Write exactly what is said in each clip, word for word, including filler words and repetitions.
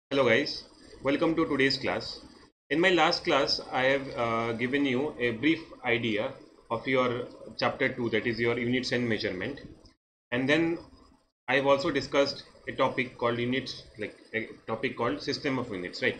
Hello guys, welcome to today's class. In my last class, I have uh, given you a brief idea of your chapter two, that is your units and measurement. And then I have also discussed a topic called units, like a topic called system of units, right?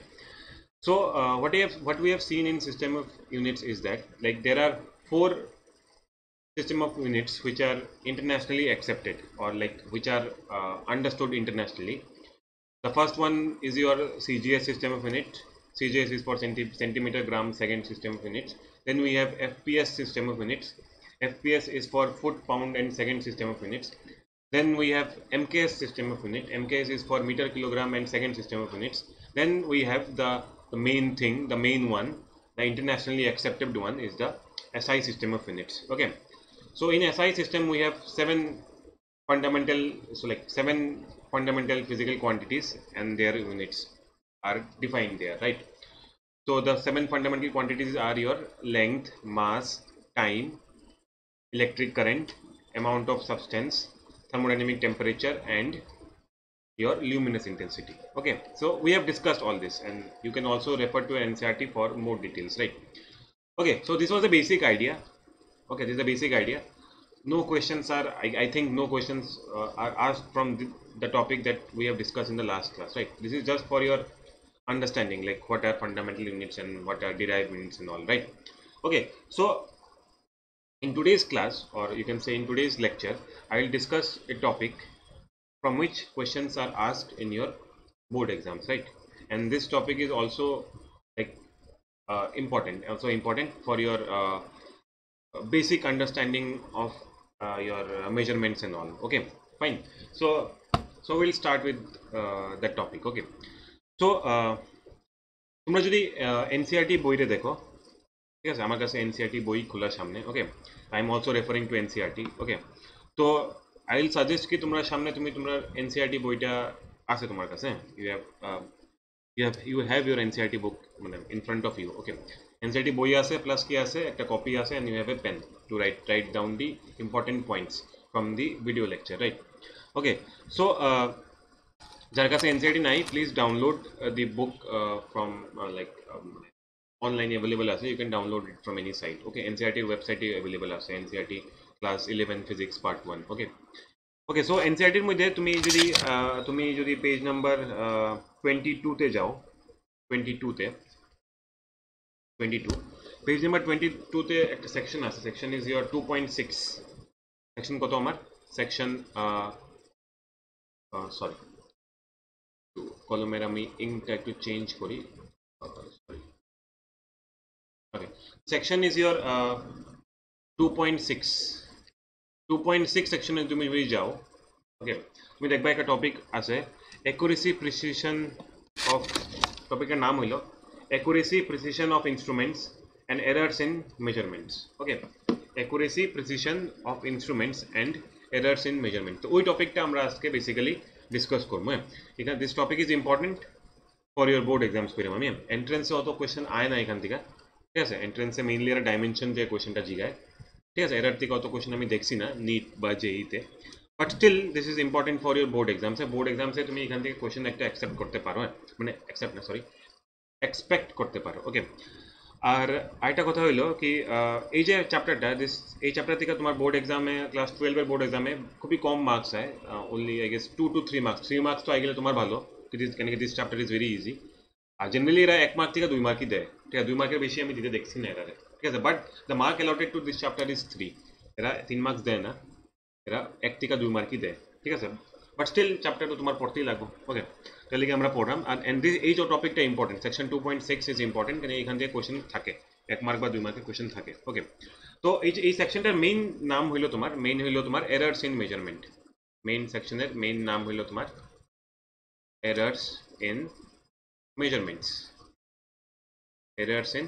So uh, what, I have, what we have seen in system of units is that like there are four system of units which are internationally accepted or like which are uh, understood internationally. The first one is your C G S system of unit. C G S is for centi centimeter gram second system of units. Then we have F P S system of units. F P S is for foot pound and second system of units. Then we have M K S system of unit. M K S is for meter kilogram and second system of units. Then we have the, the main thing, the main one, the internationally accepted one is the S I system of units. Okay. So in S I system we have seven fundamental, so like seven fundamental physical quantities and their units are defined there, right? So the seven fundamental quantities are your length, mass, time, electric current, amount of substance, thermodynamic temperature, and your luminous intensity. Okay, so we have discussed all this and you can also refer to N C E R T for more details, right? Okay, so this was the basic idea. Okay, this is the basic idea. No questions are, I, I think no questions uh, are asked from the, the topic that we have discussed in the last class, right? This is just for your understanding, like what are fundamental units and what are derived units and all, right? Okay, so in today's class, or you can say in today's lecture, I will discuss a topic from which questions are asked in your board exams, right? And this topic is also like uh, important, also important for your uh, basic understanding of uh, your uh, measurements and all. Okay, fine. So so we'll start with uh, that topic. Okay, so uh, তোমরা যদি NCERT বইটা দেখো, ঠিক আছে, আমার কাছে NCERT বই খোলার সামনে। Okay, I am also referring to NCERT. Okay, তো আই উইল সাজেস্ট কি তোমরা সামনে তুমি তোমার এনসিআরটি বইটা আছে তোমার কাছে, you have you have you have your N C E R T book in front of you. Okay, N C E R T বই আছে প্লাস কি আছে একটা কপি আছে and you have a pen to write write down the important points from the video lecture, right? Okay, so uh, যার কাছে N C E R T নাই, please download uh, the book uh, from uh, like um, online available আছে, you can download it from any site. Okay, N C E R T website available আছে, N C E R T class eleven physics part one. Okay, okay, so এনসিআরটির মধ্যে তুমি যদি তুমি যদি page number twenty টুতে যাও, twenty টুতে twenty two page number twenty টুতে একটা সেকশন আছে, section is your two point six. Section কত আমার? সেকশন সরি, কলমের আমি ইঙ্কটা একটু চেঞ্জ করি। Sorry, okay, section is your two point six. Two point six সেকশনে তুমি যদি যাও, ওকে, তুমি দেখবা একটা টপিক আছে অ্যাকুরেসি প্রিসিশন অফ, টপিকের নাম হইল accuracy precision of instruments and errors in measurements. Okay, accuracy precision of instruments and errors in measurement. তো ওই টপিকটা আমরা আজকে বেসিক্যালি ডিসকাস করবো। হ্যাঁ, এখানে this topic is important for your board exams করে। আমি এন্ট্রেন্সে অত কোয়েশ্চেন আয় না এখান থেকে, ঠিক আছে? এন্ট্রেন্সে মেইনলি এরা ডাইমেনশন দিয়ে কোয়েশ্চেনটা জিগায়, ঠিক আছে? এরার থেকে অত কোয়েশ্চেন আমি দেখছি না নিট বা জেইতে, but still this is important for your board এক্সামসে। বোর্ড এক্সামসে তুমি এখান থেকে কোয়েশ্চেন একটা অ্যাকসেপ্ট করতে পারো, মানে অ্যাকসেপ্ট না, সরি, এক্সপেক্ট করতে পারো। ওকে, আর আরেকটা কথা হইলো কি, এই যে চ্যাপ্টারটা, দিস এই চ্যাপ্টার থেকে তোমার বোর্ড এক্সামে, ক্লাস টুয়েলভের বোর্ড এক্সামে খুবই কম মার্কস হয়, only I guess two two three marks. Three marks তো আই গেলে তোমার ভালো, কেন কি this chapter is very easy. আর জেনারেলি এরা এক মার্ক থেকে দুই মার্কই দেয়, ঠিক আছে? দুই মার্কের বেশি আমি দিতে দেখছি না এরা, ঠিক আছে? But the mark allotted to this chapter is three. এরা তিন মার্কস দেয় না, এরা এক থেকে দুই মার্কই দেয়, ঠিক আছে? বাট স্টিল চ্যাপ্টারটা তোমার পড়তেই লাগবে। ওকে, তাহলে কি আমরা পড়লাম। আর এন্ড দিস এই যে টপিকটা important, section two point six is important, কারণ এখান থেকে কোয়েশ্চেন থাকে, এক মার্ক বা দুই মার্কের কোয়েশ্চেন থাকে। ওকে, তো এই যে এই সেকশনটার মেইন নাম হইলো তোমার, মেইন হইলো তোমার এরার্স ইন মেজারমেন্ট। মেইন সেকশনের মেইন নাম হইলো তোমার errors in measurements. Errors in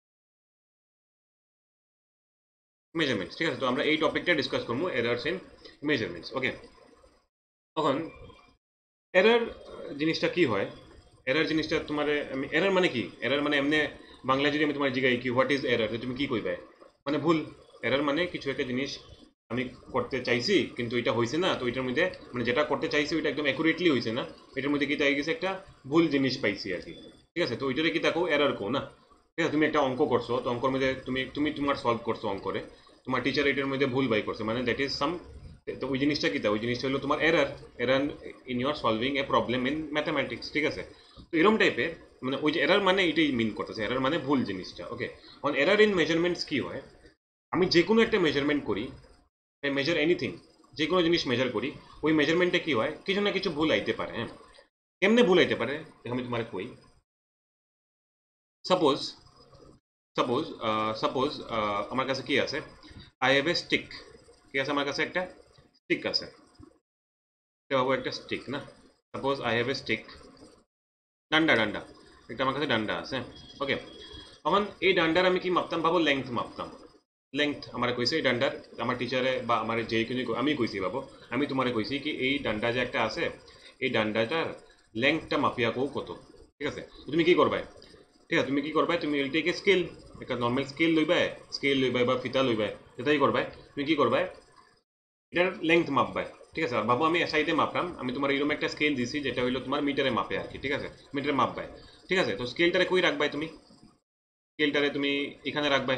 measurements, ঠিক আছে? তো আমরা এই টপিকটা ডিসকাস করবো, এরার্স ইন মেজারমেন্টস। ওকে, তখন এরার জিনিসটা কি হয়? এরার জিনিসটা তোমার, আমি এরার মানে কি, এরার মানে এমনি বাংলা যদি আমি তোমার জিগাই কি হোয়াট ইজ এরার, তুমি কি কইবে? মানে ভুল। এরার মানে কিছু একটা জিনিস আমি করতে চাইছি কিন্তু এটা হয়েছে না, তো এটার মধ্যে মানে যেটা করতে চাইছি ওইটা একদম অ্যাকুরেটলি হয়েছে না, এটার মধ্যে কি তাই গেছে একটা ভুল জিনিস পাইছি আর কি। ঠিক আছে, তো ওইটারে কি দেখো এরর কো না। ঠিক আছে, তুমি একটা অঙ্ক করছো, তো অঙ্কর মধ্যে তুমি তুমি তোমার সলভ করছো অঙ্করে, তোমার টিচার এটার মধ্যে ভুল বাই করছে, মানে দ্যাট ইজ সাম, তো ওই জিনিসটা কি তা ওই জিনিসটা হলো তোমার error, error in your solving a problem in mathematics. ঠিক আছে, তো এরকম টাইপের মানে ওই যে এরর মানে এটাই মিন করতেছে, এরর মানে ভুল জিনিসটা। Okay, on error in measurements কি হয়, আমি যে কোনো একটা মেজারমেন্ট করি, মেজার এনিথিং, যে কোনো জিনিস মেজার করি, ওই মেজারমেন্টে কি হয় কিছু না কিছু ভুল আইতে পারে। হ্যাঁ, কেমনে ভুল আইতে পারে আমি তোমার কই। সাপোজ সাপোজ সাপোজ আমার কাছে কি আছে, আই হ্যাভ এ স্টিক। কি আছে আমার কাছে, একটা স্টিক আছে, এটা ভাবো একটা স্টিক না। Suppose I have a stick, ডান্ডা ডান্ডা একটা আমার কাছে ডান্ডা আছে। ওকে, এখন এই ডান্ডার আমি কি মাপতাম, ভাবো লেংথ মাপতাম। লেংথ আমার কইছে এই ডান্ডার, আমার টিচারে বা আমার যে কোনো আমি কইছি বাবু, আমি তোমারে কইছি কি এই ডান্ডা যে একটা আছে, এই ডান্ডাটার লেংথটা মাপিয়া কো কত। ঠিক আছে, তুমি কি করবে, ঠিক আছে তুমি কি করবে, তুমি এলটিকে স্কেল, একটা নর্মাল স্কেল লইবে, স্কেল লইবে বা ফিতা লইবে, যেটাই করবে, তুমি কি করবে এটার লেংথ মাপবে। ঠিক আছে, বাবু আমি সাইডে মাপলাম, আমি তোমার এরকম একটা স্কেল দিছি যেটা হইলো তোমার মিটারে মাপে আর কি। ঠিক আছে, মিটারে মাপবে। ঠিক আছে, তো স্কেলটারে কই রাখবে তুমি, স্কেলটারে তুমি এখানে রাখবে,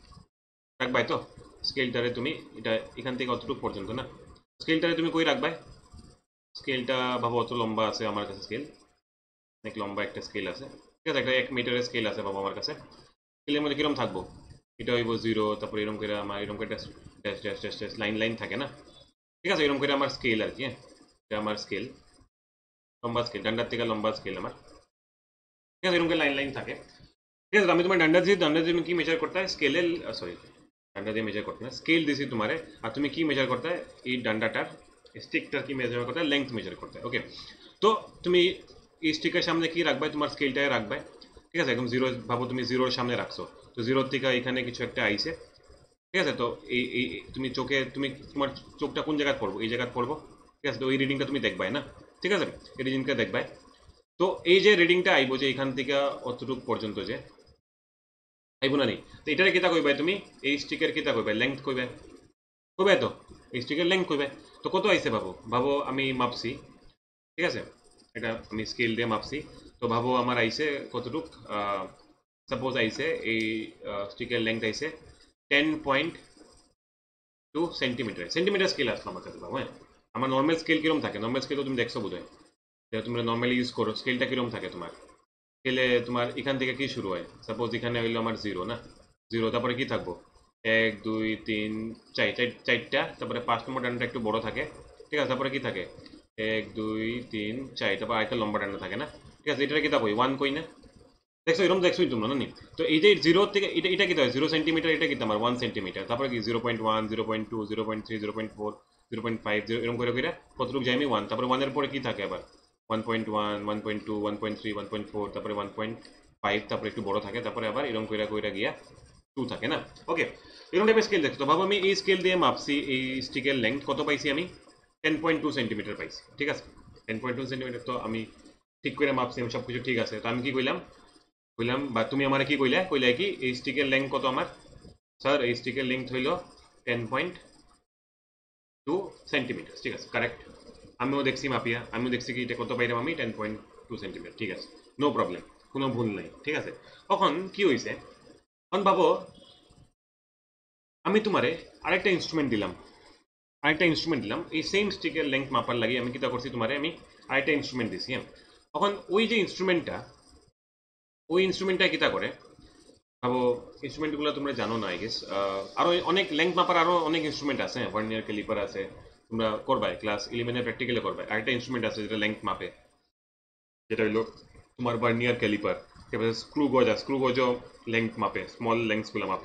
রাখবে তো স্কেলটারে তুমি এটা এখান থেকে অতটুকু পর্যন্ত না, স্কেলটারে তুমি কই রাখবে, স্কেলটা ভাবো অত লম্বা আছে আমার কাছে, স্কেল অনেক লম্বা একটা স্কেল আছে। ঠিক আছে, একটা এক মিটারের স্কেল আছে বাবু আমার কাছে, স্কেলের মধ্যে কিরম থাকবো, এটা হইব জিরো, তারপর এরকম করে আমার এরকম করে dash dash dash dash line line থাকে না। ঠিক আছে, এরকম করে আমার স্কেল আর কি। হ্যাঁ, এটা আমার স্কেল, লম্বা স্কেল, ডান্ডার থেকে লম্বা স্কেল আমার। ঠিক আছে, এরকম করে লাইন লাইন থাকে। ঠিক আছে, আমি তোমার ডান্ডা দিয়ে ডান্ডা দিয়ে কি মেজার করতে হয়, স্কেলের সরি ডান্ডা দিয়ে মেজার করতে হয়, স্কেল দিছি তোমারে, আর তুমি কি মেজার করতে হয় এই ডান্ডাটার স্টিকটার কি মেজার করতে হয়, লেংথ মেজার করতে হয়। ওকে, তো তুমি এই স্টিকের সামনে কি রাখবে, তোমার স্কেলটায় রাখবে। ঠিক আছে, একদম জিরো ভাবো, তুমি জিরোর সামনে রাখছো, তো জিরোর থেকে এখানে কিছু একটা আইছে। ঠিক আছে, তো এই এই তুমি চোখে তুমি তোমার চোখটা কোন জায়গায় পড়বো, এই জায়গায় পড়বো। ঠিক আছে, তো ওই রিডিংটা তুমি দেখবাই না। ঠিক আছে, এই রিডিংটা দেখবাই, তো এই যে রিডিংটা আইবো যে এখান থেকে অতটুকু পর্যন্ত যে আইবো না নি, তো এটারে কিতা কইবাই তুমি, এই স্টিকের কিতা কইবাই, লেংথ কইবে, কইবে তো এই স্টিকের লেংথ কইবে। তো কত আইছে ভাবো, ভাবো আমি মাপছি। ঠিক আছে, এটা আমি স্কেল দিয়ে মাপছি, তো ভাবো আমার আইছে কতটুক, সাপোজ আইছে এই স্টিকের লেংথ আইছে ten point two centimetre, centimetre scale আসলো আমার কাছে ভাবো। হ্যাঁ, আমার নর্মাল স্কেল কিরম থাকে, নর্মাল স্কেল তো তুমি দেখছো বোধ হয়, তোমরা নর্মালি ইউজ করো, স্কেলটা কিরম থাকে তোমার, স্কেলে তোমার এখান থেকে কি শুরু হয়, সাপোজ এখানে হইলো আমার জিরো না, জিরো, তারপরে কি থাকবো এক দুই তিন চার, চারটা, তারপরে পাঁচ নম্বর ডান্ডাটা একটু বড় থাকে। ঠিক আছে, তারপরে কি থাকে এক দুই তিন চার, তারপর আরেকটা লম্বা ডান্ডা থাকে না। ঠিক আছে, এটা কি তা কই ওয়ান কই না, দেখছো এরকম দেখছোই তোমরা না নি। তো এই যে জিরো থেকে এটা এটা কি জিরো সেন্টিমিটার, এটা কি আমার ওয়ান সেন্টিমিটার, তারপরে কি zero point one, zero point two, zero point three, zero point four, zero point five, zero এরকম করে করে কতটুকু যাই আমি ওয়ান, তারপরে ওয়ানের পরে কি থাকে আবার one point one, one point two, one point three, one point four, তারপরে ওয়ান পয়েন্ট ফাইভ, তারপরে একটু বড় থাকে, তারপরে আবার এরকম কইরা কইরা গিয়া টু থাকে না। ওকে, এরকম টাইপের স্কেল দেখছো, তো ভাবো আমি এই স্কেল দিয়ে মাপছি এই স্টিকের লেংথ কত পাইছি, আমি টেন পয়েন্ট টু সেন্টিমিটার পাইছি। ঠিক আছে, টেন পয়েন্ট টু সেন্টিমিটার, তো আমি ঠিক করে মাপছি, আমি সব কিছু ঠিক আছে, তো আমি কি কইলাম, কইলাম বা তুমি আমার কি কইলা, কইলা কি এই স্টিকের লেংথ কত আমার, স্যার এই স্টিকের লেংথ হইল টেন পয়েন্ট টু সেন্টিমিটার। ঠিক আছে, কারেক্ট, আমিও দেখছি মাপিয়া, আমিও দেখছি কি এটা কত পাইলাম আমি, টেন পয়েন্ট টু সেন্টিমিটার। ঠিক আছে, নো প্রবলেম, কোনো ভুল নাই। ঠিক আছে, তখন কি হয়েছে, এখন ভাবো আমি তোমারে আরেকটা ইনস্ট্রুমেন্ট দিলাম, আরেকটা ইনস্ট্রুমেন্ট দিলাম এই সেম স্টিকের লেংথ মাপার লাগে, আমি কিতা করছি তোমারে আমি আরেকটা ইনস্ট্রুমেন্ট দিছি। হ্যাঁ, তখন ওই যে ইনস্ট্রুমেন্টটা, ওই ইনস্ট্রুমেন্টটা কিতা করে ভাবো, ইনস্ট্রুমেন্টগুলো তোমরা জানো না আই গেস, আরো অনেক লেংথ মাপার আরো অনেক ইনস্ট্রুমেন্ট আছে, ভার্নিয়ার ক্যালিপার আছে, তোমরা করবাই ক্লাস ইলেভেনের প্র্যাকটিক্যালে করবাই, আরেকটা ইনস্ট্রুমেন্ট আছে যেটা লেংথ মাপে, যেটা হলো তোমার ভার্নিয়ার ক্যালিপার। এবারে স্ক্রু গজ আছে, স্ক্রু গজও লেংথ মাপে, স্মল লেংথসগুলো মাপে।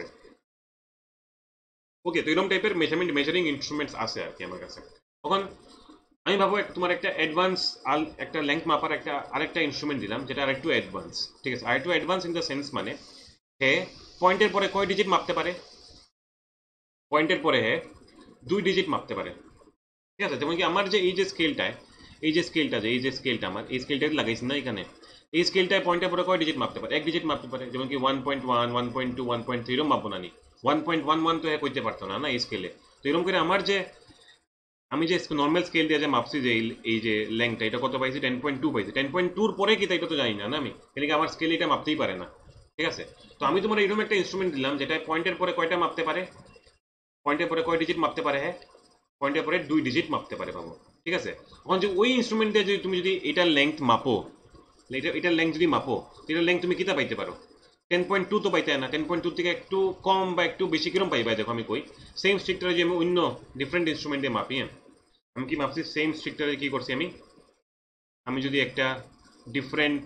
ওকে, তো এরকম টাইপের মেজারমেন্ট মেজারিং ইনস্ট্রুমেন্টস আছে আর কি আমার কাছে। তখন আমি ভাবো তোমার একটা অ্যাডভান্স আল একটা লেংথ মাপার একটা আরেকটা ইনস্ট্রুমেন্ট দিলাম যেটা আরেকটু অ্যাডভান্স। ঠিক আছে, আরেকটু অ্যাডভান্স ইন দ্য সেন্স মানে হে পয়েন্টের পরে কয় ডিজিট মাপতে পারে, পয়েন্টের পরে হে দুই ডিজিট মাপতে পারে। ঠিক আছে, যেমন কি আমার যে এই যে স্কেলটায়, এই যে স্কেলটা যে এই যে স্কেলটা আমার এই স্কেলটা লাগাইছি না এখানে, এই স্কেলটায় পয়েন্টের পরে কয় ডিজিট মাপতে পারে, এক ডিজিট মাপতে পারে, যেমন কি one point one, one point two, one point three এরকম মাপবো না নি, ওয়ান পয়েন্ট ওয়ান ওয়ান তো হ্যাঁ করতে পারতো না না এই স্কেলে, তো এরকম করে আমার যে আমি যে নর্মাল স্কেল দিয়ে যে মাপছি যে এই যে লেংথটা এটা কত পাইছি টেন পয়েন্ট টু পাইছি টেন পয়েন্ট টুর পরে কি তাই এটা তো জানি না না আমি এদিকে আমার স্কেল এটা মাপতেই পারে না ঠিক আছে তো আমি তোমার এরকম একটা ইনস্ট্রুমেন্ট দিলাম যেটা পয়েন্টের পরে কয়টা মাপতে পারে পয়েন্টের পরে কয় ডিজিট মাপতে পারে হ্যাঁ পয়েন্টের পরে দুই ডিজিট মাপতে পারে বাবু ঠিক আছে এখন যে ওই ইনস্ট্রুমেন্ট দিয়ে যদি তুমি যদি এটার লেংথ মাপো এটা এটার লেংথ যদি মাপো এটার লেংথ তুমি কিতা পাইতে পারো টেন পয়েন্ট টু তো পাইতে না টেন পয়েন্ট টু থেকে একটু কম বা একটু বেশি কিরম পাইবা দেখো আমি কই সেম স্ট্রিক্টারে যে আমি অন্য ডিফারেন্ট ইনস্ট্রুমেন্ট দিয়ে মাপি হ্যাঁ আমি কি মাপছি সেম স্ট্রিক্টারে কি করছি আমি আমি যদি একটা ডিফারেন্ট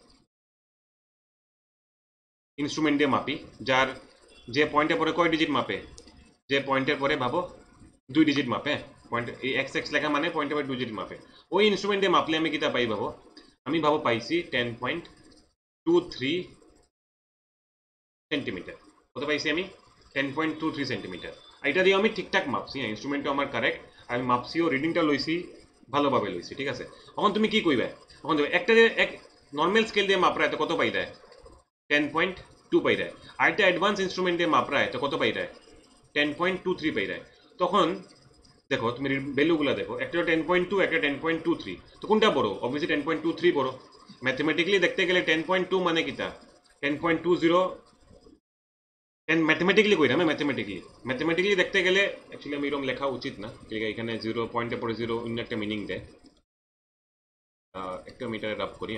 ইনস্ট্রুমেন্ট দিয়ে মাপি যার যে পয়েন্টের পরে কয় ডিজিট মাপে যে পয়েন্টের পরে ভাবো দুই ডিজিট মাপে পয়েন্ট এই এক্স এক্স লেখা মানে পয়েন্টের পরে দুই ডিজিট মাপে ওই ইনস্ট্রুমেন্ট দিয়ে মাপলে আমি কিতা পাই ভাবো আমি ভাবো পাইছি ten point two three centimetre কত পাইছি আমি ten point two three centimetre এটা দিয়ে আমি ঠিকঠাক মাপছি হ্যাঁ ইনস্ট্রুমেন্টটা আমার কারেক্ট আমি মাপছিও রিডিংটা লইছি ভালোভাবে লইছি ঠিক আছে এখন তুমি কি কইবে এখন দেবে একটা এক নর্মাল স্কেল দিয়ে মাপরা এত কত পাই দেয় টেন পয়েন্ট টু পাই দেয় আর একটা অ্যাডভান্স ইনস্ট্রুমেন্ট দিয়ে মাপরা এত কত পাই দেয় টেন পয়েন্ট টু থ্রি পাই দেয় তখন দেখো তুমি ভ্যালুগুলো দেখো একটা টেন পয়েন্ট টু একটা টেন পয়েন্ট টু থ্রি তো কোনটা বড় obviously ten point two three বড় ম্যাথমেটিক্যালি দেখতে গেলে টেন পয়েন্ট টু মানে কিতা ten point two zero ten mathematically কই না ম্যাথমেটিক্যালি ম্যাথমেটিক্যালি দেখতে গেলে অ্যাকচুয়ালি আমি এরকম লেখা উচিত না ঠিক আছে এখানে জিরো পয়েন্টের পরে জিরো অন্য একটা মিনিং দেয় একটা মিটারে রাফ করি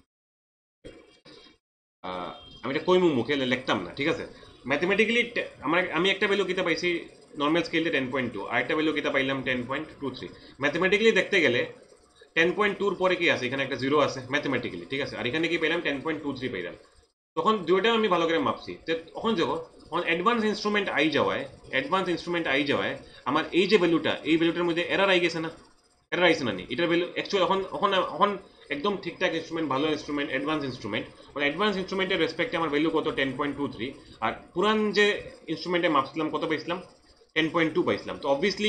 আমি এটা কইমু মুখে লিখতাম না ঠিক আছে ম্যাথমেটিক্যালি আমার আমি একটা ভ্যালু কিতা পাইছি নর্মাল স্কেলে টেন পয়েন্ট টু আর একটা ভ্যালু কিতা পাইলাম ten point two three mathematically দেখতে গেলে টেন পয়েন্ট টুর পরে কি আছে এখানে একটা জিরো আছে ম্যাথমেটিক্যালি ঠিক আছে আর এখানে কি পাইলাম টেন পয়েন্ট টু থ্রি পাইলাম তখন দুইটা আমি ভালো করে মাপছি তখন যাবো তখন অ্যাডভান্স ইনস্ট্রুমেন্ট আই যাওয়ায় অ্যাডভান্স ইনস্ট্রুমেন্ট আই যাওয়ায় আমার এই যে ভ্যালুটা এই ভ্যালুটার মধ্যে এরার আই গেছে না এরার আইছে না নি এটার ভ্যালু অ্যাকচুয়ালি এখন এখন এখন একদম ঠিকঠাক ইনস্ট্রুমেন্ট ভালো ইনস্ট্রুমেন্ট অ্যাডভান্স ইনস্ট্রুমেন্ট মানে অ্যাডভান্স ইনস্ট্রুমেন্টের রেসপেক্টে আমার ভ্যালু কত টেন পয়েন্ট টু থ্রি আর পুরান যে ইনস্ট্রুমেন্টে মাপছিলাম কত পাইছিলাম টেন পয়েন্ট টু পাইছিলাম তো অবভিয়াসলি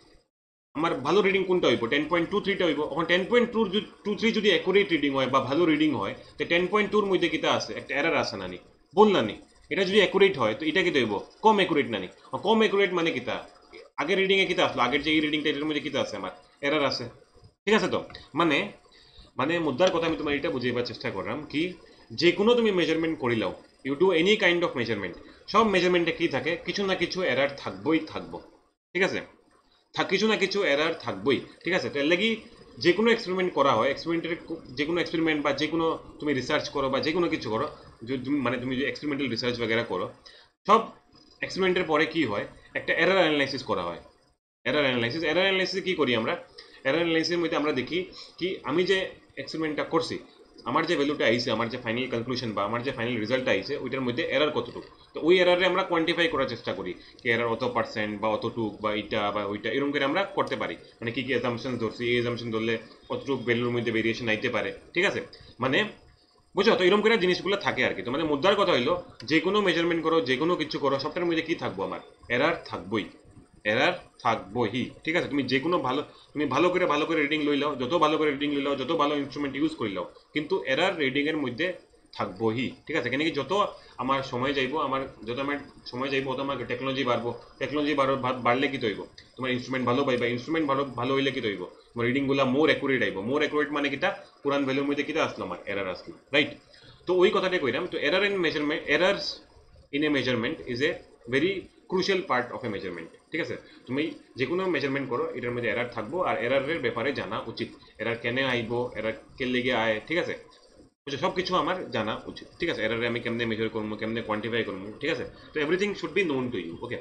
আমার ভালো রিডিং কোনটা হইব টেন পয়েন্ট টু থ্রিটা হইব এখন ten point two two three যদি অ্যাকুরেট রিডিং হয় বা ভালো রিডিং হয় তো টেন পয়েন্ট টুর মধ্যে কিতা আছে একটা এরার আছে না নি বললাম নি এটা যদি অ্যাকুরেট হয় তো এটা কি হইব কম অ্যাকুরেট না নি কম অ্যাকুরেট মানে কিতা আগের রিডিং এ কিতা আসলো আগের যে এই রিডিংটা এটার মধ্যে কিতা আছে আমার এরার আছে ঠিক আছে তো মানে মানে মুদ্রার কথা আমি তোমার এটা বুঝাইবার চেষ্টা করলাম কি যে কোনো তুমি মেজারমেন্ট করিলাও you do any kind of measurement সব মেজারমেন্টে কি থাকে কিছু না কিছু এরার থাকবই থাকবো ঠিক আছে কিছু না কিছু এরার থাকবই ঠিক আছে তার লাগি যে কোনো এক্সপেরিমেন্ট করা হয় এক্সপেরিমেন্টের যে কোনো এক্সপেরিমেন্ট বা যে কোনো তুমি রিসার্চ করো বা যে কোনো কিছু করো মানে তুমি যে এক্সপেরিমেন্টাল রিসার্চ বগেরা করো সব এক্সপেরিমেন্টের পরে কি হয় একটা এরার অ্যানালাইসিস করা হয় এরার অ্যানালাইসিস এরার অ্যানালাইসিস কি করি আমরা এরার অ্যানালাইসিসের মধ্যে আমরা দেখি কি আমি যে এক্সপেরিমেন্টটা করছি আমার যে ভ্যালুটা আইছে আমার যে ফাইনাল কনক্লুশন বা আমার যে ফাইনাল রেজাল্টটা আইছে ওইটার মধ্যে এরার কতটুকু তো ওই এরারে আমরা কোয়ান্টিফাই করার চেষ্টা করি কি এরার অত পার্সেন্ট বা অতটুক বা এইটা বা ওইটা এরকম করে আমরা করতে পারি মানে কি কি অ্যাজাম্পশন ধরছি এই অ্যাজাম্পশন ধরলে কতটুক ভ্যালুর মধ্যে ভেরিয়েশন আইতে পারে ঠিক আছে মানে বুঝছো তো এরকম করে জিনিসগুলো থাকে আর কি তো মানে মুদ্রার কথা হইলো যে কোনো মেজারমেন্ট করো যে কোনো কিছু করো সবটার মধ্যে কি থাকবো আমার এরার থাকবই এরার থাকবোই ঠিক আছে তুমি যে কোনো ভালো তুমি ভালো করে ভালো করে রিডিং লই লাও যত ভালো করে রিডিং লই লাও যত ভালো ইনস্ট্রুমেন্ট ইউজ করি লাও কিন্তু এরার রিডিং এর মধ্যে থাকবোই ঠিক আছে কেন কি যত আমার সময় যাইবো আমার যত আমার সময় যাইবো তত আমার টেকনোলজি বাড়বো টেকনোলজি বাড়লে কি তৈব তোমার ইনস্ট্রুমেন্ট ভালো পাইবা ইনস্ট্রুমেন্ট ভালো ভালো হইলে কি তৈব তোমার রিডিংগুলো মোর অ্যাকুরেট আইব মোর অ্যাকুরেট মানে কিটা পুরান ভ্যালুর মধ্যে কিটা আসলো আমার এরার আসলো রাইট তো ওই কথাটাই কইলাম তো error in measurement errors in a measurement is a very crucial part of a measurement ঠিক আছে তুমি যে কোনো মেজারমেন্ট করো এটার মধ্যে এরার থাকবো আর এরারের ব্যাপারে জানা উচিত এরার কেন আইব এরার কে লেগে আয় ঠিক আছে সব কিছু আমার জানা উচিত ঠিক আছে এরারে আমি কেমনে মেজার করবো কেমনে কোয়ান্টিফাই করবো ঠিক আছে তো everything should be known to you okay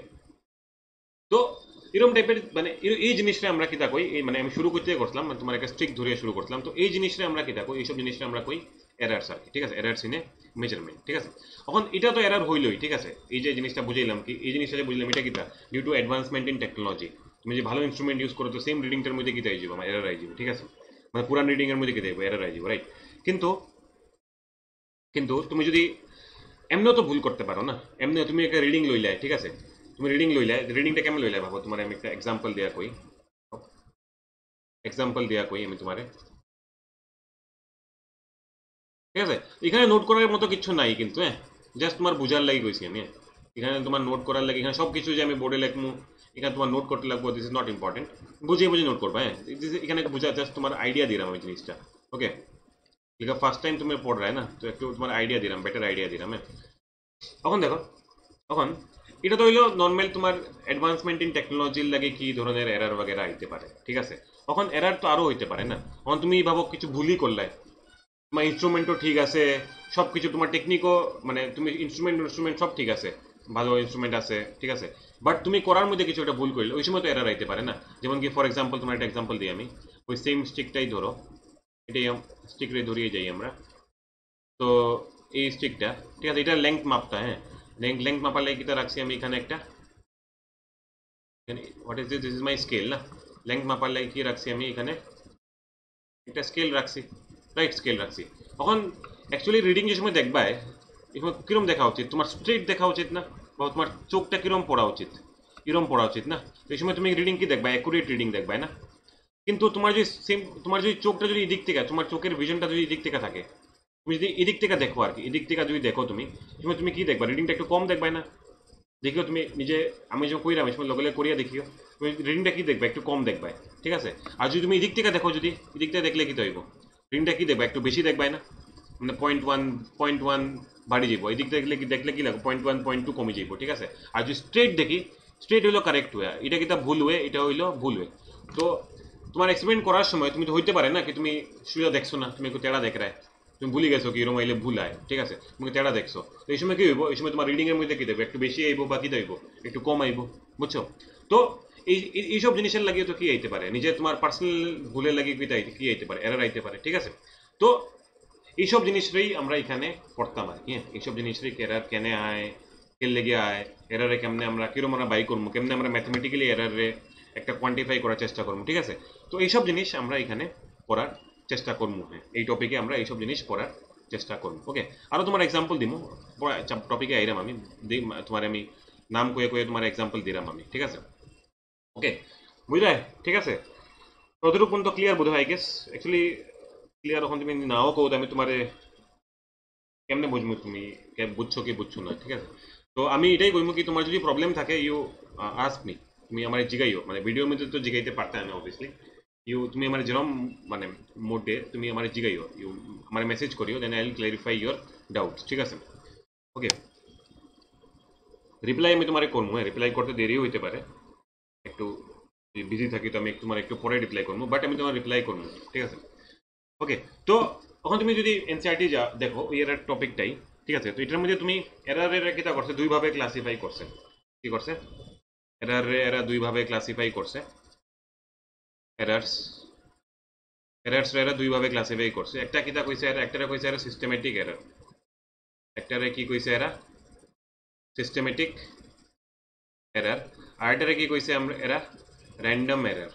তো এরকম টাইপের মানে এই জিনিসটা আমরা কিতা কই মানে আমি শুরু করতে করছিলাম মানে তোমার একটা স্ট্রিক ধরে শুরু করছিলাম তো এই জিনিসটা আমরা কিতা কই এইসব জিনিসটা আমরা কই এরারস আর কি ঠিক আছে এরারস ইন এ মেজারমেন্ট ঠিক আছে এখন এটা তো এরার হইলই ঠিক আছে এই যে জিনিসটা বুঝাইলাম কি এই জিনিসটা যে বুঝলাম এটা কিতা due to advancement in technology তুমি যে ভালো ইনস্ট্রুমেন্ট ইউজ করো তো সেম রিডিংটার মধ্যে কিতা আইব আমার এরার আইব ঠিক আছে মানে পুরান রিডিং এর মধ্যে কিতা আইব এরার আইব রাইট কিন্তু কিন্তু তুমি যদি এমনিও তো ভুল করতে পারো না এমনি তুমি একটা রিডিং লইলে ঠিক আছে তুমি রিডিং লইলে রিডিংটা কেমন লইলে ভাবো তোমার আমি একটা এক্সাম্পল দেয়া কই এক্সাম্পল দেয়া কই আমি তোমারে ঠিক আছে এখানে নোট করার মতো কিছু নাই কিন্তু হ্যাঁ জাস্ট তোমার বুঝার লাগি কইছি আমি এখানে তোমার নোট করার লাগি এখানে সব কিছু যে আমি বোর্ডে লিখমু এখানে তোমার নোট করতে লাগবে, দিস ইজ নট ইম্পর্টেন্ট, বুঝিয়ে বুঝিয়ে নোট করবে। হ্যাঁ এখানে বুঝা জাস্ট তোমার আইডিয়া দিলাম আমি জিনিসটা। ওকে লিখা ফার্স্ট টাইম তুমি পড় রা না, তো একটু তোমার আইডিয়া দিলাম, বেটার আইডিয়া দিলাম। হ্যাঁ এখন দেখো, এখন এটা তো হইলো নর্মাল তোমার অ্যাডভান্সমেন্ট ইন টেকনোলজির লাগে কি ধরনের এরার वगैरह আইতে পারে, ঠিক আছে। এখন এরার তো আরো হইতে পারে না। এখন তুমি ভাবো কিছু ভুলই করলে, তোমার ইনস্ট্রুমেন্টও ঠিক আছে, সব কিছু তোমার টেকনিকও, মানে তুমি ইনস্ট্রুমেন্ট ইনস্ট্রুমেন্ট সব ঠিক আছে, ভালো ইনস্ট্রুমেন্ট আছে, ঠিক আছে, বাট তুমি করার মধ্যে কিছু একটা ভুল করলে ওই সময় তো এরার আইতে পারে না। যেমন কি ফর এক্সাম্পল তোমার একটা এক্সাম্পল দিই আমি, ওই সেম স্টিকটাই ধরো, এটাই স্টিক রে ধরিয়ে যাই আমরা। তো এই স্টিকটা, ঠিক আছে, এটা লেংথ মাপটা। হ্যাঁ লেংথ লেংথ মাপার লাগে কিটা রাখছি আমি এখানে একটা, what is this, this is my scale না, লেংথ মাপার লাগে কি রাখছি আমি এখানে একটা স্কেল রাখছি, রাইট স্কেল রাখছি। তখন অ্যাকচুয়ালি রিডিং যে সময় দেখবায় এই সময় কিরম দেখা উচিত, তোমার স্ট্রেট দেখা উচিত না, বা তোমার চোখটা কিরম পড়া উচিত, কিরম পড়া উচিত না। তো এই সময় তুমি রিডিং কি দেখবা, অ্যাকুরেট রিডিং দেখবায় না। কিন্তু তোমার যদি সেম, তোমার যদি চোখটা যদি এদিক থেকে, তোমার চোখের ভিশনটা যদি এদিক থেকে থাকে, তুমি যদি এদিক থেকে দেখো আর কি, এদিক থেকে যদি দেখো তুমি, সময় তুমি কি দেখবা, রিডিংটা একটু কম দেখবায় না। দেখিও তুমি নিজে, আমি যখন কইরাম এই সময় লগে লগে করিয়া দেখিও, তুমি রিডিংটা কি দেখবা, একটু কম দেখবাই, ঠিক আছে। আর যদি তুমি এদিক থেকে দেখো, যদি এদিক থেকে দেখলে কি হইব, রিডিংটা কি দেখবা, একটু বেশি দেখবাই না, মানে পয়েন্ট ওয়ান পয়েন্ট ওয়ান বাড়ি যাব, এদিক থেকে দেখলে কি দেখলে কি লাগবে, পয়েন্ট ওয়ান পয়েন্ট টু কমে যাইব, ঠিক আছে। আর যদি স্ট্রেট দেখি, স্ট্রেট হইলো কারেক্ট ওয়ে, এটা কিটা ভুল ওয়ে, এটা হইলো ভুল ওয়ে। তো তোমার এক্সপেরিমেন্ট করার সময় তুমি তো হইতে পারে না কি তুমি সোজা দেখছো না, তুমি একটু তেড়া দেখ রায়, তুমি ভুলে গেছো কি এরকম আইলে ভুল হয়, ঠিক আছে, তুমি তেড়া দেখছো। তো এই সময় কি হইব, এই সময় তোমার রিডিং এর মধ্যে কি দেবে, একটু বেশি আইব বা কি দেব, একটু কম আইব, বুঝছো। তো এই এইসব জিনিসের লাগিয়ে তো কি আইতে পারে, নিজে তোমার পার্সোনাল ভুলের লাগিয়ে কি কি আইতে পারে, এরার আইতে পারে, ঠিক আছে। তো এইসব জিনিসটাই আমরা এখানে পড়তাম আর কি। হ্যাঁ এইসব জিনিসটাই এরার কেনে আয়, কে লেগে আয়, এরারে কেমনে আমরা কিরম আমরা বাই করবো, কেমনে আমরা ম্যাথমেটিক্যালি এরারে একটা কোয়ান্টিফাই করার চেষ্টা করবো, ঠিক আছে। তো এইসব জিনিস আমরা এখানে পড়ার চেষ্টা করবো। হ্যাঁ এই টপিকে আমরা এইসব জিনিস পড়ার চেষ্টা করবো। ওকে আরো তোমার এক্সাম্পল দিব, টপিকে আইরাম আমি, তোমার আমি নাম কয়ে কয়ে তোমার এক্সাম্পল দিলাম আমি, ঠিক আছে। ওকে বুঝলে, ঠিক আছে, ততটুকু পর্যন্ত ক্লিয়ার বোধ হয় আই গেস। অ্যাকচুয়ালি ক্লিয়ার এখন তুমি নাও কো, আমি তোমার কেমনে বুঝবো তুমি বুঝছো কি বুঝছো না, ঠিক আছে। তো আমি এটাই কইমু কি তোমার যদি প্রবলেম থাকে ইউ আস্ক মি, তুমি আমার জিগাইও, মানে ভিডিওর মধ্যে তো জিগাইতে পারতে না অবভিয়াসলি, ইউ তুমি আমার যেরকম মানে মোডে তুমি আমার জিগাইও, ইউ আমার মেসেজ করিও, then I will clarify your doubt, ঠিক আছে। ওকে রিপ্লাই আমি তোমার করবো, হ্যাঁ রিপ্লাই করতে দেরিও হইতে পারে, একটু বিজি থাকি তো আমি তোমার একটু পরে রিপ্লাই করবো, বাট আমি তোমার রিপ্লাই করবো, ঠিক আছে। ওকে তো এখন তুমি যদি এনসিআরটি যা দেখো ওই এর টপিকটাই, ঠিক আছে। তো এটার মধ্যে তুমি এরারের কিটা করছে, দুই ভাবে ক্লাসিফাই করছে, কি করছে, এরার এরা দুই ভাবে ক্লাসিফাই করছে, এরারস এরারস এরা দুই ভাবে ক্লাসিফাই করছে। একটা কিটা কইছে এরা, একটারে কইছে এরা সিস্টেমেটিক এরার, একটারে কি কইছে এরা সিস্টেমেটিক এরার, আর এটারে কি কইছে আমরা এরা র্যান্ডম এরার।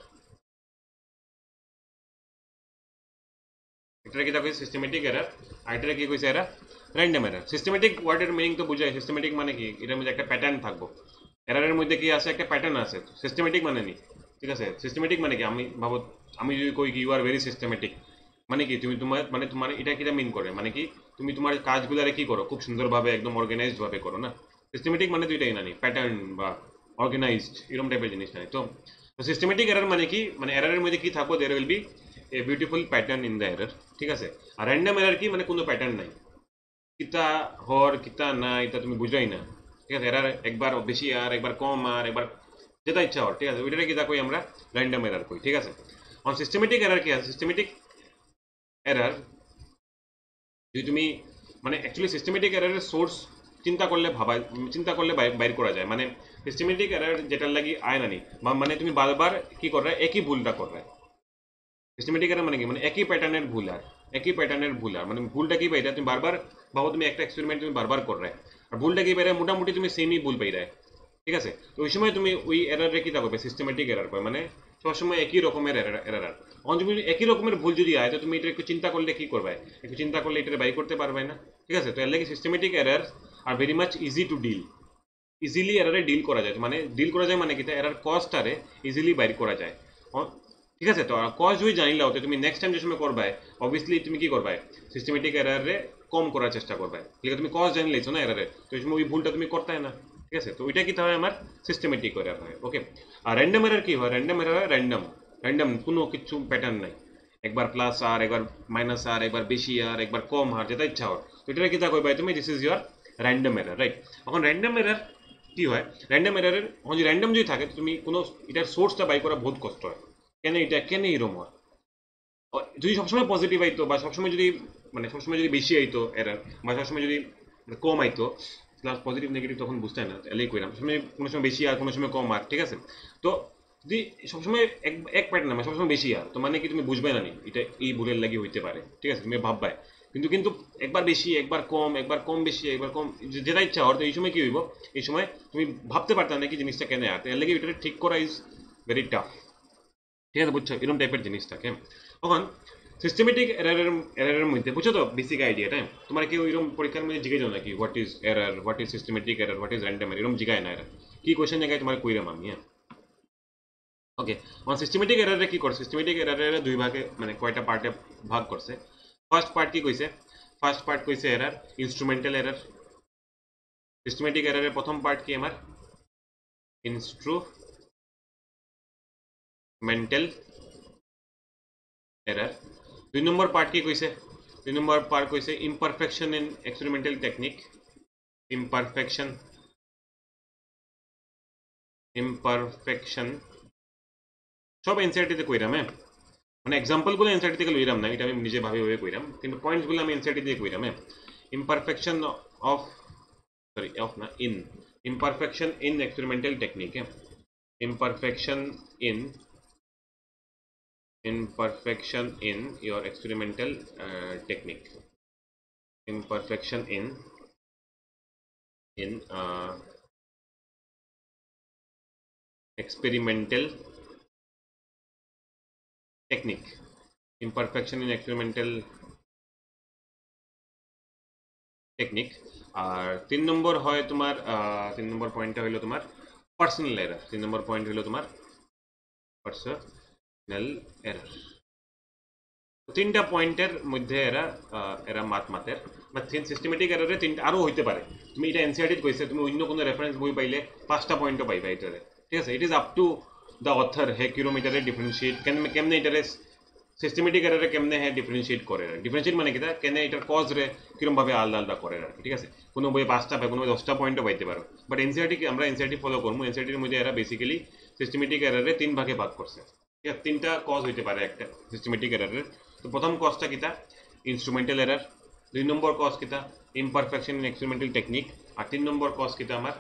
এটা কি কইছে সিস্টেমেটিক এরার, আর এটা কি কইছে এরা র্যান্ডম এরার। সিস্টেমেটিক ওয়ার্ডের মিনিং তো বুঝায়, সিস্টেমেটিক মানে কি, এটার মধ্যে একটা প্যাটার্ন থাকবো, এরারের মধ্যে কি আছে একটা প্যাটার্ন আছে, সিস্টেমেটিক মানে নি, ঠিক আছে। সিস্টেমেটিক মানে কি, আমি ভাবো আমি যদি কই কি ইউ আর ভেরি সিস্টেমেটিক, মানে কি তুমি তোমার মানে তোমার এটা কিটা মিন করে, মানে কি তুমি তোমার কাজগুলারে কি করো খুব সুন্দরভাবে একদম অর্গানাইজড ভাবে করো না। সিস্টেমেটিক মানে তো এটাই না, প্যাটার্ন বা অর্গানাইজড এরকম টাইপের জিনিস নাই। তো সিস্টেমেটিক এরার মানে কি, মানে এরারের মধ্যে কি থাকবো, there will be a beautiful pattern in the error, ঠিক আছে। আর র্যান্ডম এরার কি, মানে কোনো প্যাটার্ন নাই, কিতা হর কিতা না এটা তুমি বুঝাই না, ঠিক আছে। এরার একবার বেশি আর একবার কম আর একবার যেটা ইচ্ছা হর, ঠিক আছে, ওইটারে কিতা কই আমরা র্যান্ডম এরার কই, ঠিক আছে। অন সিস্টেমেটিক এরার কি আছে, সিস্টেমেটিক এরার যদি তুমি মানে অ্যাকচুয়ালি সিস্টেমেটিক এরারের সোর্স চিন্তা করলে ভাবা চিন্তা করলে বাইর করা যায়, মানে সিস্টেমেটিক এরার যেটার লাগি আয় না নি, মানে তুমি বারবার কি করবে একই ভুলটা করবে। সিস্টেমেটিক এরার মানে কি, মানে একই প্যাটার্নের ভুল আর একই প্যাটার্নের ভুল আর মানে ভুলটা কি পাই তুমি বারবার ভাবো, তুমি একটা এক্সপেরিমেন্ট তুমি বারবার কর রায়, আর ভুলটা কি পাই মোটামুটি তুমি সেমই ভুল পাই রায়, ঠিক আছে। তো ওই সময় তুমি ওই এরারে কি থাকবে সিস্টেমেটিক এরার পাই, মানে সবসময় একই রকমের এরার। অন তুমি একই রকমের ভুল যদি আয় তো তুমি এটা একটু চিন্তা করলে কি করবে, একটু চিন্তা করলে এটা বাই করতে পারবে না, ঠিক আছে। তো এর লাগে সিস্টেমেটিক এরার আর very much easy to deal, easily এরারে ডিল করা যায়, মানে ডিল করা যায় মানে কি এরার কস্টারে ইজিলি বাইর করা যায়, ঠিক আছে। তো কজ যদি জানিলাও তো তুমি নেক্সট টাইম যে সময় করবে অবভিয়াসলি তুমি কি করবে সিস্টেমেটিক এরারে কম করার চেষ্টা করবে, ঠিক আছে। তুমি কজ জানিলেছো না এরারে, তো এই সময় ওই ভুলটা তুমি করতে না, ঠিক আছে। তো ওইটা কি হয় আমার সিস্টেমেটিক এরর হয়। ওকে, আর র্যান্ডম এরর কি হয়? র্যান্ডম এরর হয় র্যান্ডম র্যান্ডম কোনো কিছু প্যাটার্ন নাই, একবার প্লাস আর, একবার মাইনাস আর, একবার বেশি আর, একবার কম আর, যেটা ইচ্ছা হয়। তো এটা কি তা কইবাই তুমি this is your random error, right? এখন র্যান্ডম এরর কি হয়? র্যান্ডম এররের যদি র্যান্ডম যদি থাকে তুমি কোনো এটার সোর্সটা বাই করা বহুত কষ্ট হয়। কেন এটা কেন এরকম হয়? যদি সবসময় পজিটিভ আইতো বা সবসময় যদি মানে সবসময় যদি বেশি আইতো এরর, বা সবসময় যদি কম আইতো, প্লাস পজিটিভ নেগেটিভ তখন বুঝতে না, এলেই কইরাম সবসময় কোনো সময় বেশি আর কোনো সময় কম আর, ঠিক আছে। তো যদি সবসময় এক এক প্যাটার্ন না, সবসময় বেশি আর, তো মানে কি তুমি বুঝবে না নি এটা এই ভুলের লাগি হইতে পারে, ঠিক আছে, তুমি ভাববাই। কিন্তু কিন্তু একবার বেশি, একবার কম, একবার কম বেশি, একবার কম, যেটা ইচ্ছা হর, তো এই সময় কি হইব? এই সময় তুমি ভাবতে পারতাম না কি জিনিসটা কেন আর, এর লাগে এটা ঠিক করা ইজ ভেরি টাফ, ঠিক আছে, বুঝছো এরকম টাইপের জিনিসটাকে। তখন সিস্টেমেটিক এরারের এরারের মধ্যে বুঝছো তো বেসিক আইডিয়াটা, তোমার কেউ এরকম পরীক্ষার মধ্যে জিজ্ঞেস নাকি what is error, what is systematic error, what is random এরকম জিজ্ঞায় না, এরা কি কোয়েশ্চেন জায়গায় তোমার কইরাম আমি, হ্যাঁ। ওকে, আমার সিস্টেমেটিক এরারে কি করছে? সিস্টেমেটিক এরারে দুই ভাগে মানে কয়টা পার্টে ভাগ করছে। ফার্স্ট পার্ট কি কইছে? ফার্স্ট পার্ট কইছে এরার ইনস্ট্রুমেন্টাল এরার। সিস্টেমেটিক এরারের প্রথম পার্ট কি আমার? Instrumental error. দুই নম্বর পার্ট কি কইছে? দুই নম্বর পার্ট কইছে imperfection in experimental technique. Imperfection imperfection সব এনসিআরটিতে কইরাম, হ্যাঁ, মানে এক্সাম্পলগুলো এনসিআরটি থেকে লইরাম না, এটা আমি নিজে ভাবে ভাবে কইরাম, কিন্তু পয়েন্টসগুলো আমি এনসিআরটি দিয়ে কইরাম, হ্যাঁ। ইমপারফেকশন অফ, সরি অফ না, in, imperfection in experimental technique, হ্যাঁ। Imperfection in imperfection in your experimental uh, technique. Imperfection in in uh, experimental technique. Imperfection in experimental technique. আর তিন নম্বর হয় তোমার, তিন নম্বর পয়েন্টটা হলো তোমার পার্সোনাল এরর। তিন নম্বর পয়েন্ট হলো তোমার পার্সোনাল এরর। তিনটা পয়েন্টের মধ্যে এরা এরা মাত মাতের বা সিস্টেমেটিক এররে তিনটা আরও হইতে পারে। তুমি এটা এনসিআরটির কইছে, তুমি অন্য কোনো রেফারেন্স বই পাইলে পাঁচটা পয়েন্টও পাইবা এটারে, ঠিক আছে। It is up to the author হে কিলোমিটারে ডিফারেন্সিয়েট কেমনে এটারে সিস্টেমেটিক এররে কেমনে হে ডিফারেন্সিয়েট করে, ডিফারেন্সিয়েট মানে কি কেনে এটার কজ রে কিরম ভাবে আলাদা আলাদা করে আর, ঠিক আছে। কোনো বই পাঁচটা পাই, কোনো বই দশটা পয়েন্টও পাইতে পারো, বাট এনসিআরটি আমরা এনসিআরটি ফলো করবো। এনসিআরটির মধ্যে এরা বেসিক্যালি সিস্টেমেটিক এররে তিন ভাগে ভাগ করছে, ঠিক আছে। তিনটা কজ হইতে পারে একটা সিস্টেমেটিক এররের। তো প্রথম কজটা কিতা? Instrumental error. দুই নম্বর কজ কিতা? Imperfection in experimental technique. আর তিন নম্বর কজ কিতা আমার?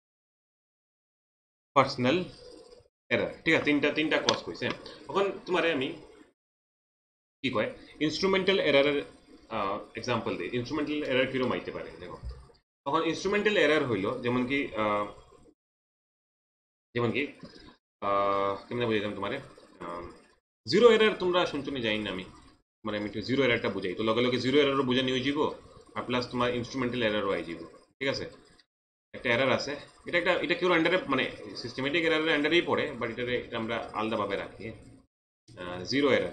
পার্সোনাল এরর, ঠিক আছে। তিনটা তিনটা কজ কইছে। এখন তোমারে আমি কি কয় ইনস্ট্রুমেন্টাল এররের এক্সাম্পল দিই। ইনস্ট্রুমেন্টাল এরর কিরকম আইতে পারে দেখো। তখন ইনস্ট্রুমেন্টাল এরর হইল যেমন কি যেমন কি কেমনে বুঝাইতাম তোমারে, জিরো এরর তোমরা শুনছো নি জানি না আমি, মানে আমি একটু জিরো এররটা বুঝাই, তো লগে লগে জিরো এররও বুঝানি হয়ে যাব, আর প্লাস তোমার ইনস্ট্রুমেন্টাল এররও আই যাব, ঠিক আছে। একটা এরর আছে, এটা একটা এটা কেউ আন্ডারে মানে সিস্টেমেটিক এররের আন্ডারেই পড়ে, বাট এটারে এটা আমরা আলাদাভাবে রাখি। জিরো এরর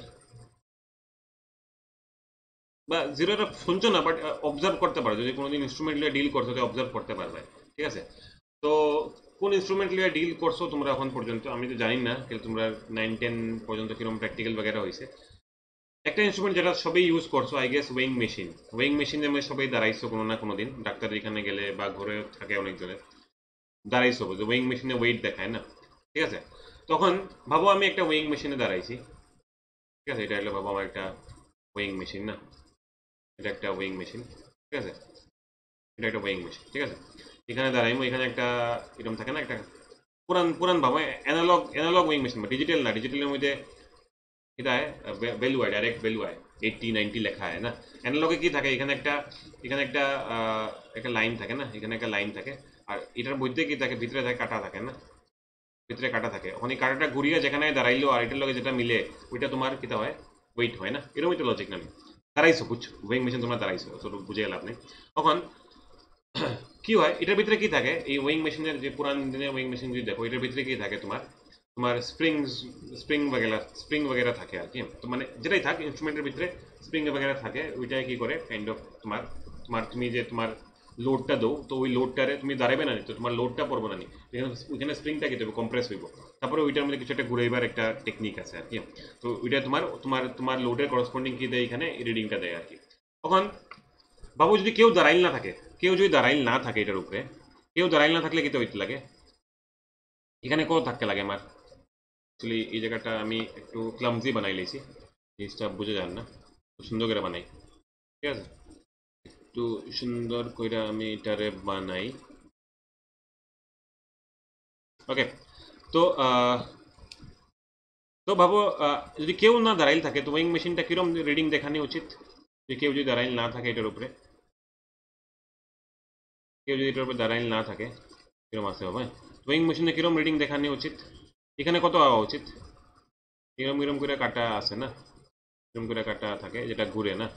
বা জিরো এরর শুনছো না, বাট অবজার্ভ করতে পারো, যদি কোনোদিন ইনস্ট্রুমেন্ট লিয়ে ডিল করছো তো অবজার্ভ করতে পারবে, ঠিক আছে। তো কোন ইনস্ট্রুমেন্ট লিয়ে ডিল করছো তোমরা এখন পর্যন্ত আমি তো জানি না, কিন্তু তোমরা নাইন টেন পর্যন্ত কিরকম প্র্যাকটিক্যাল বগেরা হয়েছে। একটা ইনস্ট্রুমেন্ট যেটা সবাই ইউজ করছো I guess weighing machine. Weighing মেশিনে আমি সবাই দাঁড়াইছো কোনো না কোনো দিন, ডাক্তার এখানে গেলে বা ঘরে থাকে অনেকজনের দাঁড়াইছো, যে ওয়েইং মেশিনে ওয়েট দেখায় না, ঠিক আছে। তখন ভাবো আমি একটা ওয়েইং মেশিনে দাঁড়াইছি, ঠিক আছে, এটা হলো ভাবো আমার একটা ওয়েইং মেশিন না, এটা একটা ওয়েইং মেশিন, ঠিক আছে, এটা একটা ওয়েইং মেশিন, ঠিক আছে। এখানে দাঁড়াইমো, এখানে একটা এরকম থাকে না একটা পুরান পুরান ভাবো অ্যানালগ অ্যানালগ ওয়েইং মেশিন বা ডিজিটাল না, ডিজিটালের মধ্যে এটা ভ্যালু হয়, ডাইরেক্ট ভ্যালু হয়, এইটটি নাইনটি লেখা হয় না। অ্যানালগে কি থাকে, এখানে একটা এখানে একটা একটা লাইন থাকে না, এখানে একটা লাইন থাকে, আর এটার মধ্যে কি থাকে, ভিতরে থাকে কাটা থাকে না, ভিতরে কাটা থাকে, ওখানে কাটাটা ঘুরিয়ে যেখানে দাঁড়াইলো আর এটার লগে যেটা মিলে ওইটা তোমার কিতা হয়, ওয়েট হয় না, এরকম একটা লজিক না। দাঁড়াইছো বুঝছো, ওয়েইং মেশিন তোমরা দাঁড়াইছো, তো বুঝে লাভ নেই। তখন কি হয়, এটার ভিতরে কি থাকে, এই ওয়েইং মেশিনের যে পুরান দিনের ওয়েইং মেশিন যদি দেখো, এটার ভিতরে কি থাকে তোমার তোমার স্প্রিং স্প্রিং বগেরা স্প্রিং বগেরা থাকে আর কি, তো মানে যেটাই থাক ইনস্ট্রুমেন্টের ভিতরে স্প্রিং বগেরা থাকে, ওইটাই কি করে কাইন্ড অফ তোমার তোমার তুমি যে তোমার লোডটা দাও তো ওই লোডটারে তুমি দাঁড়াবে না নি, তো তোমার লোডটা পড়বো না নি, ওইখানে স্প্রিংটা কি দেবে কম্প্রেস হইব, তারপরে ওইটার মধ্যে কিছু একটা ঘুরাইবার একটা টেকনিক আছে আর কি। তো ওইটা তোমার তোমার তোমার লোডের করসপন্ডিং কি দেয় এখানে রিডিংটা দেয় আর কি। তখন বাবু যদি কেউ দাঁড়াইল না থাকে, কেউ যদি দাঁড়াইল না থাকে এটার উপরে, কেউ দাঁড়াইল না থাকলে কি তো হইতে লাগে, এখানে কত থাকতে লাগে আমার, অ্যাকচুয়ালি এই জায়গাটা আমি একটু ক্লামজি বানাই লেছি, জিনিসটা বুঝে যান না, খুব সুন্দর করে বানাই, ঠিক আছে, একটু সুন্দর করে আমি এটারে বানাই। ওকে, তো তো ভাবো যদি কেউ না দাঁড়াইল থাকে তো ওয়িং মেশিনটা কিরম রিডিং দেখানো উচিত, যে কেউ যদি দাঁড়াইল না থাকে এটার উপরে, কেউ যদি এটার উপরে দাঁড়াইল না থাকে কিরম আসতে হবে, ওয়িং মেশিনে কিরম রিডিং দেখানো উচিত, এখানে কত হওয়া উচিত, এরম এরম করে কাটা আছে না, এরম করে কাটা থাকে যেটা ঘুরে না,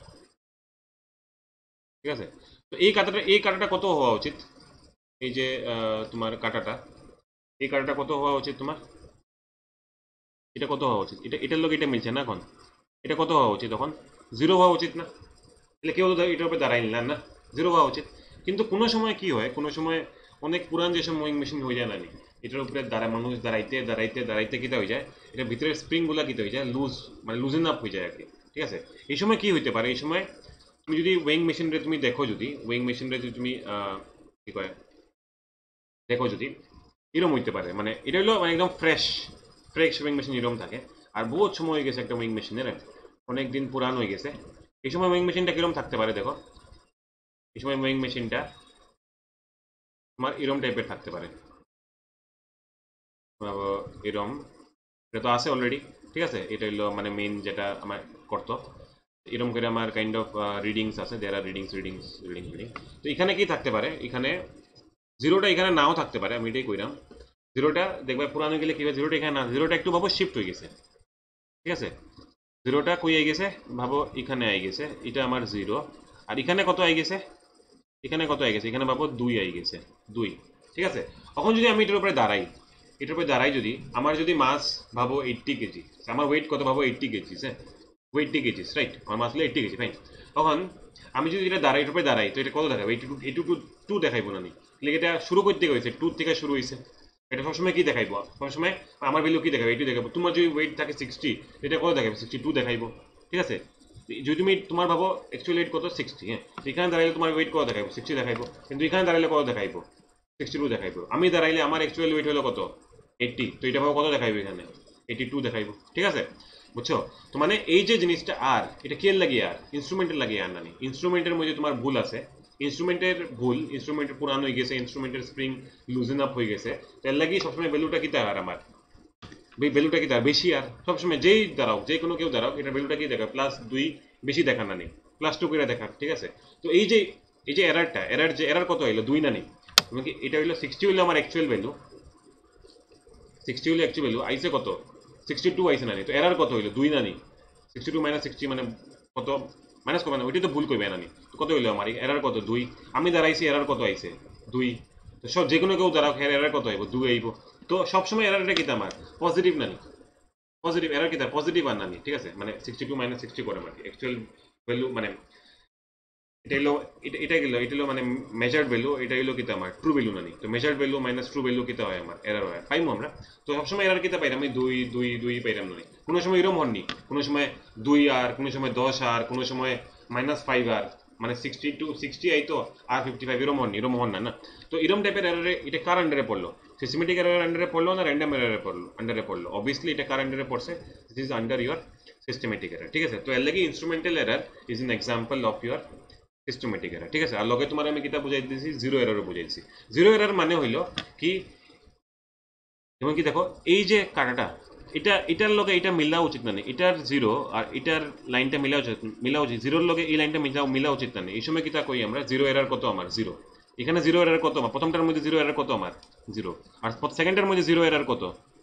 ঠিক আছে। তো এই কাটাটা এই কাটাটা কত হওয়া উচিত, এই যে তোমার কাটাটা, এই কাটাটা কত হওয়া উচিত তোমার, এটা কত হওয়া উচিত, এটা এটার লোক এটা মিলছে না এখন, এটা কত হওয়া উচিত তখন, জিরো হওয়া উচিত না, তাহলে কেউ তো এটার উপরে দাঁড়াইল না, না জিরো হওয়া উচিত। কিন্তু কোনো সময় কি হয়, কোনো সময় অনেক পুরান যেসব মোয়িং মেশিন হয়ে যায় না নি, এটার উপরে দাঁড়া মানুষ দাঁড়াইতে দাঁড়াইতে দাঁড়াইতে কিটা হয়ে যায়, এটার ভিতরে স্প্রিংগুলা কিটা হয়ে যায় লুজ, মানে লুজেন আপ হয়ে যায় আর কি, ঠিক আছে। এই সময় কি হইতে পারে, এই সময় তুমি যদি ওয়িং মেশিনরে তুমি দেখো, যদি ওয়িং মেশিনরে যদি তুমি কি কয় দেখো যদি এরম হইতে পারে, মানে এটা হলো মানে একদম ফ্রেশ ফ্রেশ ওয়িং মেশিন এরম থাকে, আর বহুত সময় হয়ে গেছে একটা ওয়িং মেশিনের, অনেক দিন পুরান হয়ে গেছে, এই সময় ওয়িং মেশিনটা কিরম থাকতে পারে দেখো, এই সময় ওয়িং মেশিনটা তোমার এরম টাইপের থাকতে পারে, এরম, এটা তো আছে অলরেডি, ঠিক আছে, এটা হলো মানে মেইন যেটা আমার করতো, এরম করে আমার কাইন্ড অফ রিডিংস আছে, there are readings readings reading reading. তো এখানে কি থাকতে পারে, এখানে জিরোটা এখানে নাও থাকতে পারে, আমি এটাই কইরাম, জিরোটা দেখবে পুরানো গেলে কি হয়, জিরোটা এখানে না, জিরোটা একটু ভাবো শিফট হয়ে গেছে, ঠিক আছে, জিরোটা কই আই গেছে ভাবো এখানে আই গেছে, এটা আমার জিরো, আর এখানে কত আই গেছে, এখানে কত আই গেছে, এখানে ভাবো দুই আই গেছে, দুই, ঠিক আছে। এখন যদি আমি এটার উপরে দাঁড়াই, এটার উপরে দাঁড়াই যদি আমার যদি মাস ভাবো এইট্টি কেজি, আমার ওয়েট কত ভাবো এইট্টি কেজিস, হ্যাঁ এইট্টি কেজিস রাইট, আমার মাস হলো এইট্টি কেজি ফাইন। তখন আমি যদি এটা দাঁড়াই, এটার উপরে দাঁড়াই, তো এটা কত দেখাবো, এইটু এইটু টু টু দেখাইবো না নি, এটা শুরু করতে হয়েছে টু থেকে শুরু হয়েছে, এটা সবসময় কি দেখাইবো, সবসময় আমার ভ্যালু কি দেখাবো, এইটু দেখাবো, তোমার যদি ওয়েট থাকে সিক্সটি, এটা কত দেখাবো, সিক্সটি টু দেখাইবো, ঠিক আছে। যদি তুমি তোমার ভাবো অ্যাকচুয়াল ওয়েট কত সিক্সটি, হ্যাঁ, এখানে দাঁড়াইলে তোমার ওয়েট কত দেখাইবো, সিক্সটি দেখাইবো, কিন্তু এখানে দাঁড়াইলে কত দেখাইবো, সিক্সটি টু দেখাইবো, আমি দাঁড়াইলে আমার অ্যাকচুয়াল ওয়েট হলো কত এইট্টি, তো এটা ভাবো কত দেখাইবো, এখানে এইট্টি টু দেখাইবো, ঠিক আছে, বুঝছো। তো মানে এই যে জিনিসটা আর এটা কে লাগিয়ে, আর ইনস্ট্রুমেন্টের লাগিয়ে আর নানি, ইনস্ট্রুমেন্টের মধ্যে তোমার ভুল আছে, ইনস্ট্রুমেন্টের ভুল, ইনস্ট্রুমেন্টের পুরানো হয়ে গেছে, ইনস্ট্রুমেন্টের স্প্রিং লুজেন আপ হয়ে গেছে, তার লাগিয়ে সবসময় ভ্যালুটা কি আর আমার ভ্যালুটা কি তার বেশি, আর সবসময় যেই দাঁড়াও যে কোনো কেউ দাঁড়াও এটা ভ্যালুটা কি দেখা প্লাস দুই বেশি দেখার না নেই, প্লাস টু করে দেখার, ঠিক আছে। তো এই যে এই যে এরারটা, এরার যে এরার কত হইলো দুই না নেই, তোমাকে এটা হইলো সিক্সটি হইলো আমার অ্যাকচুয়াল ভ্যালু, সিক্সটি হইলো অ্যাকচুয়াল ভ্যালু আইসে কত সিক্সটি টু আইসে না নি, তো এরার কত হইলো দুই না নি, সিক্সটি টু মাইনাস সিক্সটি মানে কত, মাইনাস করবে না ওইটাই তো ভুল করবে না নি, তো কত হইলো আমার এরার কত দুই, আমি দাঁড়াইছি এরার কত আইসে দুই, তো সব যে কোনো কেউ দাঁড়াও এরার কত আইব দুই আইব, তো সবসময় এরারটা কি আমার পজিটিভ না নি, পজিটিভ এরার কি তার পজিটিভ আর নানি, ঠিক আছে, মানে সিক্সটি টু মাইনাস সিক্সটি করে মানে অ্যাকচুয়াল ভ্যালু, মানে এটা হলো এটা এটা গেল এটা হলো মানে মেজার্ড ভ্যালু, এটা হলো কিতা আমার ট্রু ভ্যালু নানি, তো measured value minus true value কিতা হয় আমার এরার হয়, পাইমু আমরা। তো সবসময় এরার কিতা পাইলাম আমি দুই দুই দুই পাইলাম নানি, কোনো সময় এরম হননি, কোনো সময় দুই আর কোনো সময় দশ আর কোনো সময় মাইনাস ফাইভ আর, মানে সিক্সটি টু সিক্সটি আইতো আর ফিফটি ফাইভ এরম হননি, এরম হন না না। তো এরম টাইপের এরারে এটা কার আন্ডারে পড়লো, সিস্টেমেটিক এরার আন্ডারে পড়লো না র্যান্ডম এরারে পড়লো, আন্ডারে পড়লো, অবভিয়াসলি এটা কার আন্ডারে পড়ছে, this is under your systematic error, ঠিক আছে। তো এর লাগি instrumental error is an example of your systematic error, ঠিক আছে। আর লগে তোমার আমি কিতা বুঝাই দিয়েছি, জিরো এরারও বুঝাইছি। জিরো এরার মানে হইলো কি, যেমন কি দেখো এই যে কাটাটা, এটা এটার লগে এটা মিলা উচিত না, এটার জিরো আর এটার লাইনটা মিলা উচিত, মিলা উচিত জিরোর লগে এই লাইনটা মিলা মিলা উচিত না, এই সময় কিতা কই আমরা জিরো এরার কত আমার জিরো, এখানে জিরো এরার কত আমার প্রথমটার মধ্যে জিরো এরার কত আমার জিরো, আর সেকেন্ডের মধ্যে জিরো এরার কত,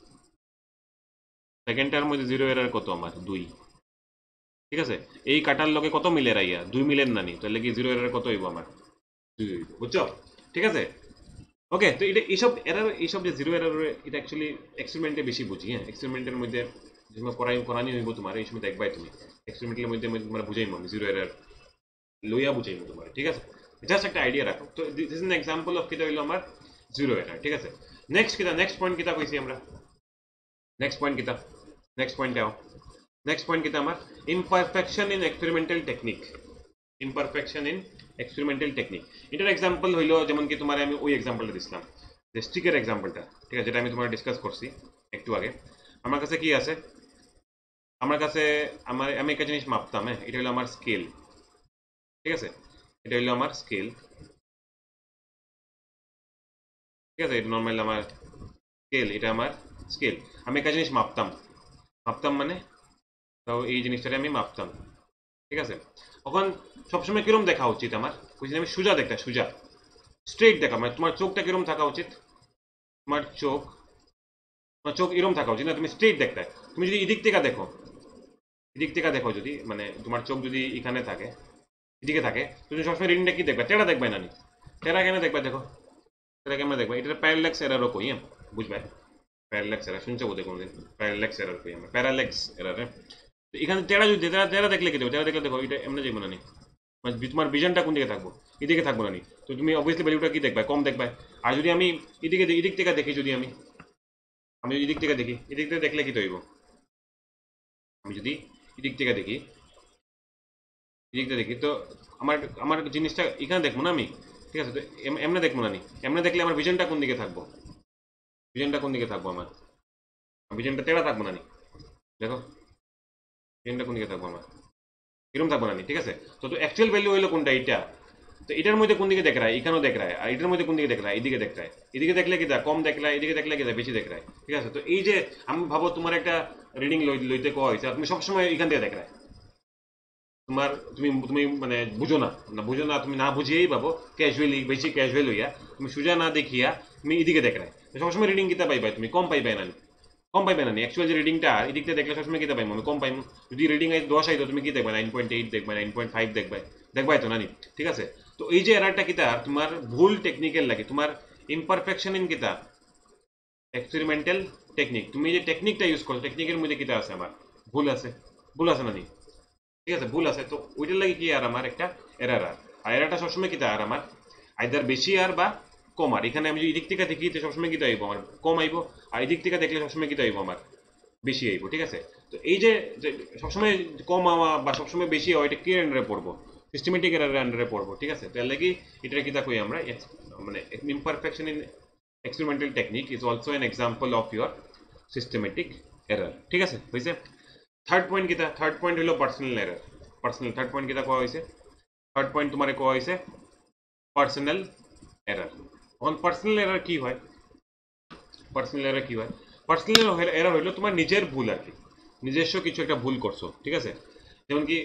সেকেন্ডটার মধ্যে জিরো এরার কত আমার দুই, ঠিক আছে। এই কাটার লগে কত মিলে রাইয়া দুই মিলেন নানি, তাহলে কি জিরো এরার কত হইব আমার দুই হইব, বুঝছো, ঠিক আছে। ওকে, তো এটা এইসব এরার, এইসব যে জিরো এরার এটা অ্যাকচুয়ালি এক্সপেরিমেন্টে বেশি বুঝি, হ্যাঁ এক্সপেরিমেন্টের মধ্যে যে সময় করাই করানি হইব তোমার, এই সময় দেখবাই তুমি এক্সপেরিমেন্টের মধ্যে তোমার বুঝাইম আমি জিরো এরার লইয়া বুঝাইব তোমার, ঠিক আছে। জাস্ট একটা আইডিয়া রাখো। তো this is an example of কিতা হইলো আমার জিরো এরার, ঠিক আছে। নেক্সট কিতা, নেক্সট পয়েন্ট কিতা কইছি আমরা, নেক্সট পয়েন্ট কিতা, নেক্সট পয়েন্টে আও। নেক্সট পয়েন্ট কিতা আমার imperfection in experimental technique, imperfection in experimental technique. এটার এক্সাম্পল হইলো যেমন কি তোমার আমি ওই এক্সাম্পলটা দিছিলাম, যে স্টিকের এক্সাম্পলটা, ঠিক আছে, যেটা আমি তোমার ডিসকাস করছি একটু আগে। আমার কাছে কি আছে, আমার কাছে আমার আমি একটা জিনিস মাপতাম, হ্যাঁ, এটা হলো আমার স্কেল, ঠিক আছে, এটা হলো আমার স্কেল, ঠিক আছে, এটা নর্মাল আমার স্কেল, এটা আমার স্কেল। আমি একটা জিনিস মাপতাম, মাপতাম মানে তাও এই জিনিসটাকে আমি মাপতাম, ঠিক আছে। তখন সবসময় কিরম দেখা উচিত আমার, বুঝলি, আমি সোজা দেখা, সোজা স্ট্রেট দেখা, মানে তোমার চোখটা কিরম থাকা উচিত, তোমার চোখ, তোমার চোখ এরম থাকা উচিত না, তুমি স্ট্রেট দেখতে। তুমি যদি এদিক থেকে দেখো, এদিক থেকে দেখো, যদি মানে তোমার চোখ যদি এখানে থাকে, এদিকে থাকে, তুমি সবসময় রিডিংটা কি দেখবে, টেরা দেখবে না নি, টেরা কেন দেখবে, দেখো টেরা কেমন দেখবে, এটা প্যারাল্যাক্স এরারও কই, হ্যাঁ, বুঝবে, প্যারাল্যাক্স এরার শুনছো বোধহয় কোনোদিন, প্যারাল্যাক্স এরার কই আমরা, প্যারাল্যাক্স এরার, এখানে তেরা যদি তেরা তেরা দেখলে কি দেবো, তেরা দেখলে দেখো এটা এমনি যাইব না নি, মানে তোমার ভিশনটা কোন দিকে থাকবো, এদিকে থাকবো না নি, তো তুমি অবভিয়াসলি ভ্যালুটা কি দেখবে, কম দেখবে। আর যদি আমি এদিকে এদিক থেকে দেখি, যদি আমি আমি যদি এদিক থেকে দেখি, এদিক থেকে দেখলে কি তৈব, আমি যদি এদিক থেকে দেখি, এদিক থেকে দেখি, তো আমার আমার জিনিসটা এখানে দেখবো না আমি, ঠিক আছে, তো এমনি দেখবো না নি, এমনি দেখলে আমার ভিশনটা কোন দিকে থাকবো, ভিশনটা কোন দিকে থাকবো আমার, ভিশনটা তেরা থাকবো না নি, দেখো ভিশনটা কোন দিকে থাকবো আমার, এরকম থাকবো না নি, ঠিক আছে। তো তো অ্যাকচুয়াল ভ্যালু হলো কোনটা, এইটা, তো এটার মধ্যে কোন দিকে দেখ রায়, এখানেও দেখ রায়, আর এটার মধ্যে কোন দিকে দেখ রায়, এদিকে দেখ রায়, এদিকে দেখলে কি দা কম দেখ রায়, এদিকে দেখলে কি দা বেশি দেখ রায়, ঠিক আছে। তো এই যে আমি ভাবো তোমার একটা রিডিং লইতে কোয়া হয়েছে, তুমি সবসময় এখান থেকে দেখ রায়, তোমার তুমি তুমি মানে বুঝো না, না বুঝো না, তুমি না বুঝিয়েই ভাবো ক্যাজুয়ালি, বেশি ক্যাজুয়াল হইয়া তুমি সোজা না দেখিয়া তুমি এদিকে দেখ রায়, সবসময় রিডিং কিতা পাইবা, তুমি কম পাইবে না, কম পাইবে না, অ্যাকচুয়াল যে রিডিংটা এদিকটা দেখলে সবসময় কিতা পাইবো, আমি কম পাইবো। যদি রিডিং আই দশ আইতো, তুমি কি দেখবে, নাইন পয়েন্ট এইট দেখবে, নাইন পয়েন্ট ফাইভ দেখবে, দেখবাই তো না নি, ঠিক আছে। তো এই যে এরারটা কিতা, তোমার ভুল টেকনিক্যাল লাগে, তোমার ইমপারফেকশন ইন কিতা এক্সপেরিমেন্টাল টেকনিক, তুমি যে টেকনিকটা ইউজ করো, টেকনিকের মধ্যে কিতা আছে আমার ভুল আছে, ভুল আছে না নি, ঠিক আছে, ভুল আছে। তো ওইটার লাগে কি আর আমার একটা এরার, আর আর এরারটা সবসময় কিতা আর আমার আইদার বেশি আর বা কম, আর এখানে আমি যদি এদিক থেকে দেখি তো সবসময় কিতা আইব আমার কম আইব, আর এদিক থেকে দেখলে সবসময় কিতা আইব আমার বেশি আইব, ঠিক আছে। তো এই যে যে সবসময় কম হওয়া বা সবসময় বেশি হওয়া, এটা কি আন্ডারে পড়বো, সিস্টেমেটিক এরারের আন্ডারে পড়বো, ঠিক আছে। তার লাগি এটা কিতা কই আমরা, মানে imperfection in experimental technique is also an example of your systematic error, ঠিক আছে, হয়েছে। থার্ড পয়েন্ট কিতা, থার্ড পয়েন্ট হলো personal error, personal third point কিতা কোয়া হয়েছে, থার্ড পয়েন্ট তোমার কোয়া হয়েছে পার্সোনাল এরার। এখন পার্সোনাল এরার কি হয়, পার্সোনাল এরার কি হয়, পার্সোনাল এরার হইলো তোমার নিজের ভুল আর কি, নিজস্ব কিছু একটা ভুল করছো, ঠিক আছে। যেমন কি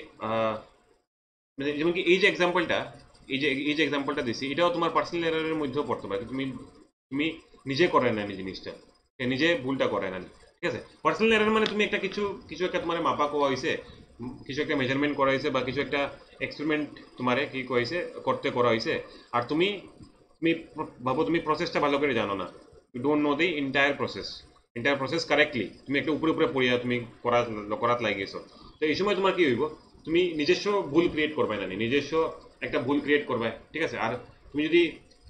মানে যেমন কি এই যে এক্সাম্পলটা, এই যে এই যে এক্সাম্পলটা দিছি, এটাও তোমার পার্সোনাল এরারের মধ্যেও পড়তে পারে, তুমি তুমি নিজে করে না এই জিনিসটা, নিজে ভুলটা করে না, ঠিক আছে। পার্সোনাল এরার মানে তুমি একটা কিছু কিছু একটা তোমার মাপা কোয়া হয়েছে, কিছু একটা মেজারমেন্ট করা হয়েছে, বা কিছু একটা এক্সপেরিমেন্ট তোমারে কি কয়েছে করতে করা হয়েছে, আর তুমি তুমি ভাবো তুমি প্রসেসটা ভালো করে জানো না, you don't know the entire process, entire process correctly, তুমি একটা উপরে উপরে পড়িয়া তুমি করা করাত লাগিয়েছো। তো এই সময় তোমার কি হইব, তুমি নিজস্ব ভুল ক্রিয়েট করবে না, নিজস্ব একটা ভুল ক্রিয়েট করবে, ঠিক আছে। আর তুমি যদি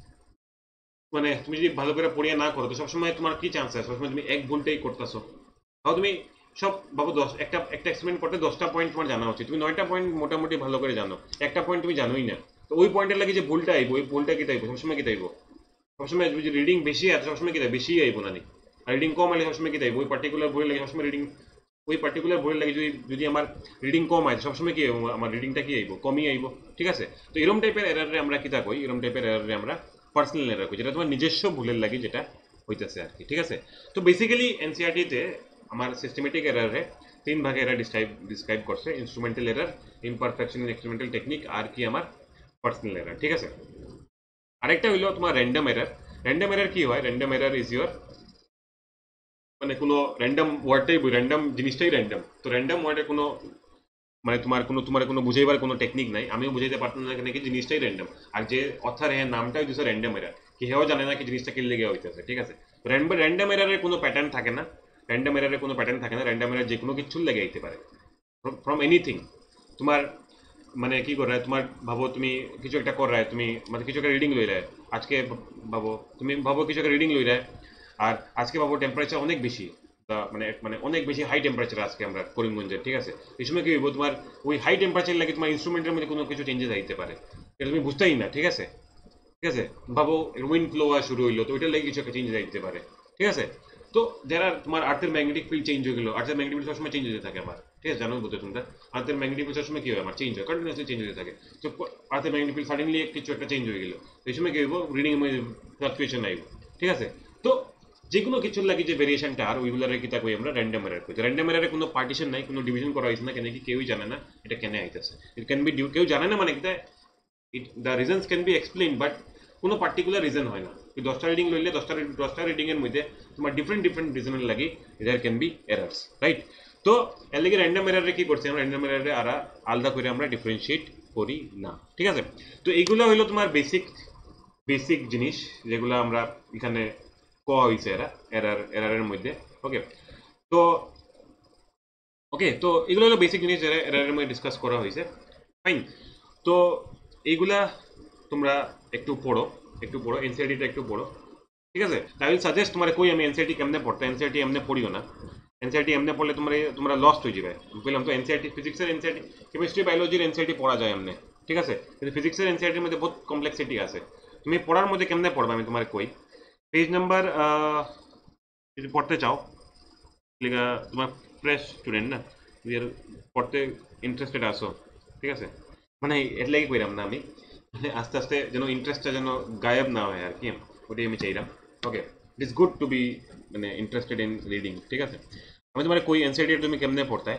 মানে তুমি যদি ভালো করে পড়িয়া না করো, তো সবসময় তোমার কি চান্স আছে, সবসময় তুমি এক ভুলটাই করতেছো। তাও তুমি সব ভাবো দশ একটা একটা এক্সপেরিমেন্ট করতে দশটা পয়েন্ট তোমার জানা উচিত, তুমি নয়টা পয়েন্ট মোটামুটি ভালো করে জানো, একটা পয়েন্ট তুমি জানোই না। তো ওই পয়েন্টের লাগে যে ভুলটা আইব, ওই ভুলটা কি তাইব, সবসময় কি তাইব, সবসময় যদি রিডিং বেশি আছে সবসময় কি তাই বেশি আইব না নি, আর রিডিং কম আইলে সবসময় কি তাইব, ওই পার্টিকুলার বইয়ের লাগে সবসময় রিডিং, ওই পার্টিকুলার বইয়ের লাগে যদি যদি আমার রিডিং কম হয় সবসময় কি আমার রিডিংটা কি আইব, কমই আইব, ঠিক আছে। তো এরকম টাইপের এরারে আমরা কি তা কই, এরকম টাইপের এরারে আমরা পার্সোনাল এরার কই, যেটা তোমার নিজস্ব ভুলের লাগে যেটা হইতেছে আর কি, ঠিক আছে। তো বেসিক্যালি এনসিআরটিতে আমার সিস্টেমেটিক এরারে তিন ভাগে এরা ডিসক্রাইব ডিসক্রাইব করছে, instrumental error, imperfection in experimental technique, আর কি আমার পার্সোনাল এরার, ঠিক আছে। আরেকটা হইলো তোমার র্যান্ডম এরার। র্যান্ডম এরার কি হয়, র্যান্ডম এরার ইজ ইউর মানে কোনো র্যান্ডম ওয়ার্ডটাই র্যান্ডম জিনিসটাই র্যান্ডম, তো র্যান্ডম ওয়ার্ডের কোনো মানে তোমার কোনো তোমার কোনো বুঝাইবার কোনো টেকনিক নাই, আমিও বুঝাইতে পারতাম না নাকি জিনিসটাই র্যান্ডম, আর যে অথার হ্যাঁ নামটাই দিচ্ছে র্যান্ডম এরার, কি হেও জানে না কি জিনিসটা কি লেগে হইতেছে, ঠিক আছে। র্যান্ডম এরারের কোনো প্যাটার্ন থাকে না, র্যান্ডম এরারের কোনো প্যাটার্ন থাকে না, র্যান্ডম এরার যে কোনো কিছুর লেগে আইতে পারে, ফ্রম এনিথিং। তোমার মানে কি করে তোমার ভাবো তুমি কিছু একটা কর রায় তুমি মানে কিছু একটা রিডিং লই রায় আজকে ভাবো তুমি ভাবো কিছু একটা রিডিং লই রায় আর আজকে ভাবো টেম্পারেচার অনেক বেশি মানে মানে অনেক বেশি হাই টেম্পারেচার আজকে আমরা করিমগঞ্জে ঠিক আছে এই সময় কি হইব তোমার ওই হাই টেম্পারেচার লাগে তোমার ইনস্ট্রুমেন্টের মধ্যে কোনো কিছু চেঞ্জেস আইতে পারে এটা তুমি বুঝতেই না ঠিক আছে ঠিক আছে ভাবো উইন্ড ফ্লো হওয়া শুরু হইলো তো ওইটার লাগে কিছু একটা চেঞ্জেস আইতে পারে ঠিক আছে তো যারা তোমার আর্থের ম্যাগনেটিক ফিল্ড চেঞ্জ হয়ে গেল আর্থের ম্যাগনেটিক ফিল্ড সবসময় চেঞ্জ হতে থাকে আমার ঠিক আছে জানো বুঝতে তোমরা আর্থের ম্যাগনেটিক ফিল্ড সবসময় কি হয় আমার চেঞ্জ হয় কন্টিনিউসলি চেঞ্জ হতে থাকে তো আর্থের ম্যাগনেটিক ফিল্ড সাডেনলি কিছু একটা চেঞ্জ হয়ে গেল এই সময় কি হইব রিডিং এর মধ্যে ফ্লাকচুয়েশন আইব ঠিক আছে তো যে কোনো কিছুর লাগে যে ভেরিয়েশনটা আর ওইগুলার কি তাকে আমরা র্যান্ডম এরর কই র্যান্ডম এররে কোনো পার্টিশন নাই কোনো ডিভিশন করা হইছে না কেন কি কেউই জানে না এটা কেন আইতাছে ইট ক্যান বি কেউ জানে না মানে কি it the reasons can be explain but কোনো পার্টিকুলার রিজন হয় না তুই দশটা রিডিং লইলে দশটা দশটা রিডিং এর মধ্যে তোমার ডিফারেন্ট ডিফারেন্ট রিজনের লাগি there can be errors right তো এর লাগে র্যান্ডম এররে কি করছে আমরা র্যান্ডম এররে আরা আলাদা করে আমরা ডিফারেন্সিয়েট করি না ঠিক আছে তো এইগুলো হলো তোমার বেসিক বেসিক জিনিস যেগুলো আমরা এখানে কোয়া হইছে এরা এরার এরারের মধ্যে ওকে তো ওকে তো এগুলো হলো বেসিক জিনিস যারা এরারের মধ্যে ডিসকাস করা হয়েছে ফাইন তো এইগুলা তোমরা একটু পড়ো একটু পড়ো এনসিআরটিটা একটু পড়ো ঠিক আছে আই উইল সাজেস্ট তোমার কই আমি এনসিআরটি কেমনে পড়তে এনসিআরটি এমনি পড়িও না এনসিআরটি এমনি পড়লে তোমার তোমরা লস্ট হয়ে যাবে বললাম তো এনসিআরটি ফিজিক্সের এনসিআরটি কেমিস্ট্রি বায়োলজির এনসিআরটি পড়া যায় এমনি ঠিক আছে কিন্তু ফিজিক্সের এনসিআরটির মধ্যে বহুত কমপ্লেক্সিটি আছে তুমি পড়ার মধ্যে কেমনে পড়বে আমি তোমার কই পেজ নাম্বার যদি পড়তে চাও তোমার ফ্রেশ স্টুডেন্ট না তুমি পড়তে ইন্টারেস্টেড আসো ঠিক আছে মানে এর লাগে কইরাম না আমি মানে আস্তে আস্তে যেন ইন্টারেস্টটা যেন গায়েব না হয় আর কি ওটাই আমি চাইলাম okay it is good to be মানে ইন্টারেস্টেড ইন রিডিং ঠিক আছে আমি তোমার কই এনসিআরটি তুমি কেমনে পড়তে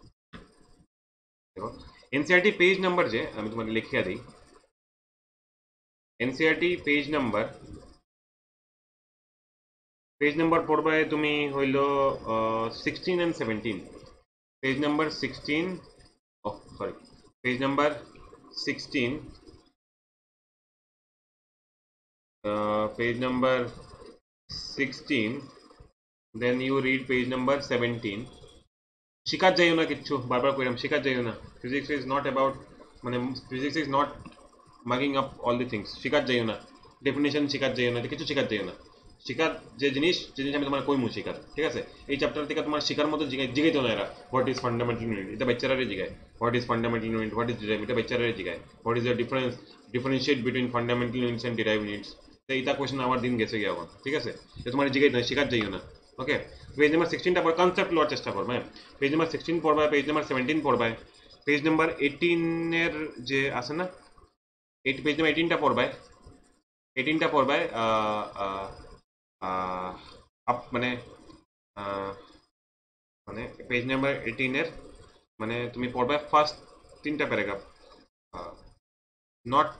দেখো এনসিআরটি পেজ নাম্বার যে আমি তোমাকে লিখিয়া দিই NCERT page number page number পড়বায় তুমি হইল sixteen and seventeen page number sixteen oh sorry page number sixteen uh, page number sixteen then you read page number seventeen শিকার যাইও না কিচ্ছু বারবার কইরাম শিকার যাইও না physics is not about মানে physics is not mugging up all the things শিকার যাইও না ডেফিনিশন শিকার যাইও না কিছু শিকার যাইও না শিকার যে জিনিস যে জিনিস আমি তোমার কইমু শিকার ঠিক আছে এই চ্যাপ্টার থেকে তোমার শিকার মতো জিগাই জিগাইতো না এরা হোয়াট ইজ ফান্ডামেন্টাল ইউনিট এটা বাচ্চারারে জিগায় what is fundamental unit what is derive এটা বাচ্চারারে জিগায় what is the difference differentiate between fundamental units and derive units তো এইটা কোশ্চেন আমার দিন গেছে গিয়ে এখন ঠিক আছে তো তোমার জিগাইতো না শিকার যাইও না ওকে পেজ নাম্বার সিক্সটিনটা পর কনসেপ্ট লওয়ার চেষ্টা করবে হ্যাঁ পেজ নাম্বার সিক্সটিন পড়বা পেজ নাম্বার সেভেন্টিন পড়বায় পেজ নাম্বার এইটিনের যে আছে না এইট পেজ নাম্বার এইটিনটা পড়বায় এইটিনটা পড়বায় আপ মানে মানে পেজ নাম্বার এইটিনের মানে তুমি পড়বে ফার্স্ট তিনটা paragraph not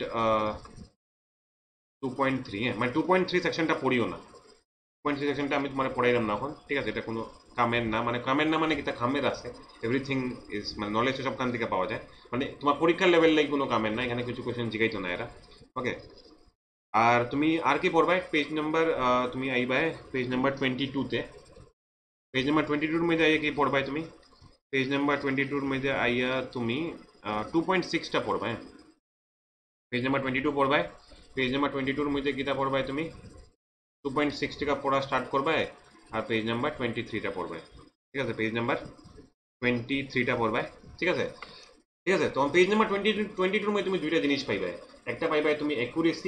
two point three হ্যাঁ মানে টু পয়েন্ট থ্রি সেকশনটা পড়িও না টু পয়েন্ট থ্রি সেকশনটা আমি তোমার পড়াইলাম না এখন ঠিক আছে এটা কোনো কামের না মানে কামের না মানে এটা কামের আছে এভরিথিং ইজ মানে নলেজ সব কান থেকে পাওয়া যায় মানে তোমার পরীক্ষার লেভেল লাগে কোনো কামের না এখানে কিছু কোয়েশ্চেন জিগাইতো না এরা ওকে আর তুমি আর কি পড়বাই পেজ নাম্বার তুমি আইবাই পেজ নাম্বার টোয়েন্টি টুতে পেজ নাম্বার টোয়েন্টি টুর মধ্যে আইয়া কি পড়বাই তুমি পেজ নাম্বার টোয়েন্টি টুর মধ্যে আইয়া তুমি টু পয়েন্ট সিক্সটা পড়বাই পেজ নাম্বার টোয়েন্টি টু পড়বাই পেজ নাম্বার টোয়েন্টি টুর মধ্যে কিতা পড়বাই তুমি টু পয়েন্ট সিক্স টাকা পড়া স্টার্ট করবাই আর পেজ নাম্বার টোয়েন্টি থ্রিটা পড়বাই ঠিক আছে পেজ নাম্বার টোয়েন্টি থ্রিটা পড়বাই ঠিক আছে ঠিক আছে তোমার পেজ নাম্বার টোয়েন্টি টোয়েন্টি টুর মধ্যে তুমি দুইটা জিনিস পাইবাই একটা পাইবাই তুমি অ্যাকুরেসি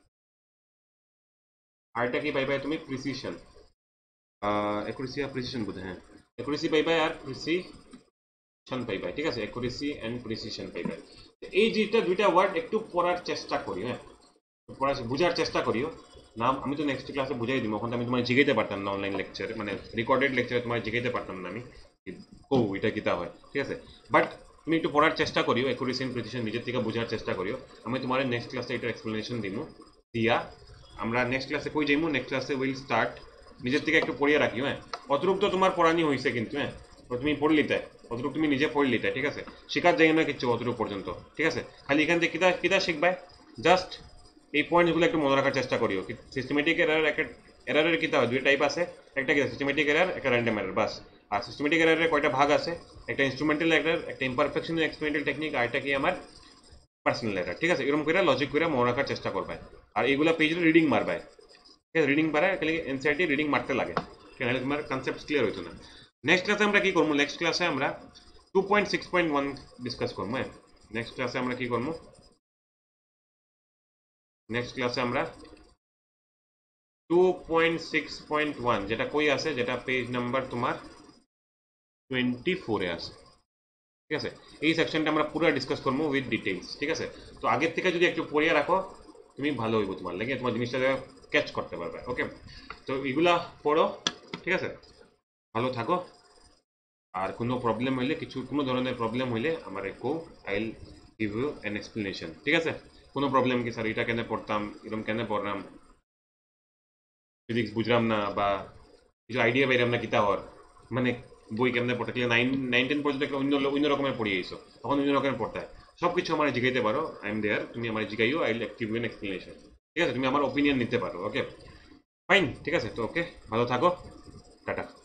আরটা কি পাইবাই তুমি প্রিসিশন অ্যাকুরেসি আর প্রিসিশন বুঝে হ্যাঁ অ্যাকুরেসি পাইবাই আর প্রিসিশন পাইবাই ঠিক আছে অ্যাকুরেসি এন্ড প্রিসিশন পাইবাই এই যেটা দুইটা ওয়ার্ড একটু পড়ার চেষ্টা করি হ্যাঁ পড়া বুঝার চেষ্টা করিও নাম আমি তো নেক্সট ক্লাসে বুঝাই দিব ওখানে আমি তোমার জিগাইতে পারতাম না অনলাইন লেকচারে মানে রেকর্ডেড লেকচারে তোমার জিগাইতে পারতাম না আমি ও এটা কিতা হয় ঠিক আছে বাট তুমি একটু পড়ার চেষ্টা করিও অ্যাকুরেসি এন্ড প্রিসিশন নিজের থেকে বোঝার চেষ্টা করিও আমি তোমার নেক্সট ক্লাসে এটা এক্সপ্লেনেশন দিব দিয়া আমরা নেক্সট ক্লাসে কই যাইমু নেক্সট ক্লাসে উইল স্টার্ট নিজের থেকে একটু পড়িয়ে রাখিও হ্যাঁ অতটুক তো তোমার পড়ানি হয়েছে কিন্তু হ্যাঁ তুমি পড়লিতে অতটুক তুমি নিজে পড়লিতে ঠিক আছে শিকার যাই না কিচ্ছু অতটুক পর্যন্ত ঠিক আছে খালি এখান থেকে কিতা কিতা শিখবাই জাস্ট এই পয়েন্টসগুলো একটু মনে রাখার চেষ্টা করিও সিস্টেমেটিক এরার একটা এরারের কিতা হয় দুই টাইপ আছে একটা কি সিস্টেমেটিক এরার একটা র্যান্ডম এরার বাস আর সিস্টেমেটিক এরারের কয়টা ভাগ আছে, একটা ইনস্ট্রুমেন্টাল এরার, একটা ইমপারফেকশন এক্সপেরিমেন্টাল টেকনিক, আর এটা কি আমার পার্সোনাল এরার। ঠিক আছে, এরকম করে লজিক করে মনে রাখার চেষ্টা করবে। আর এইগুলা পেজে রিডিং মারবে, ঠিক আছে, রিডিং পারে খালি এনসিআরটি রিডিং মারতে লাগে, ঠিক আছে, তোমার কনসেপ্ট ক্লিয়ার হইতো না। নেক্সট ক্লাসে আমরা কি করবো, নেক্সট ক্লাসে আমরা two point six point one discuss করবো। হ্যাঁ, নেক্সট ক্লাসে আমরা কি করবো, নেক্সট ক্লাসে আমরা two point six point one যেটা কই আছে, যেটা পেজ নাম্বার তোমার টোয়েন্টি ফোরে আছে, ঠিক আছে, এই সেকশনটা আমরা পুরো ডিসকাস করবো উইথ ডিটেইলস। ঠিক আছে, তো আগের থেকে যদি একটু পড়িয়ে রাখো তুমি ভালো হইব, তোমার লাগে তোমার জিনিসটা ক্যাচ করতে পারবে। ওকে, তো এগুলা পড়ো, ঠিক আছে, ভালো থাকো। আর কোনো প্রবলেম হইলে, কিছু কোনো ধরনের প্রবলেম হইলে আমার কো, I will give you an explanation. ঠিক আছে, কোনো প্রবলেম কি স্যার এটা কেন পড়তাম, এরকম কেন পড়লাম, ফিজিক্স বুঝলাম না, বা কিছু আইডিয়া পাইলাম না কিতা হওয়ার, মানে বই কেমনে পড়তে গেলে নাইন নাইন টেন পর্যন্ত অন্য অন্য রকমের পড়িয়ে আইসো, তখন অন্য রকমের পড়তে হয়। সব কিছু আমার জিগাইতে পারো, আই এম দেয়ার, তুমি আমার জিগাইও, I will give you an explanation. ঠিক আছে, তুমি আমার ওপিনিয়ন নিতে পারো। ওকে ফাইন, ঠিক আছে, তো ওকে ভালো থাকো, টাটা।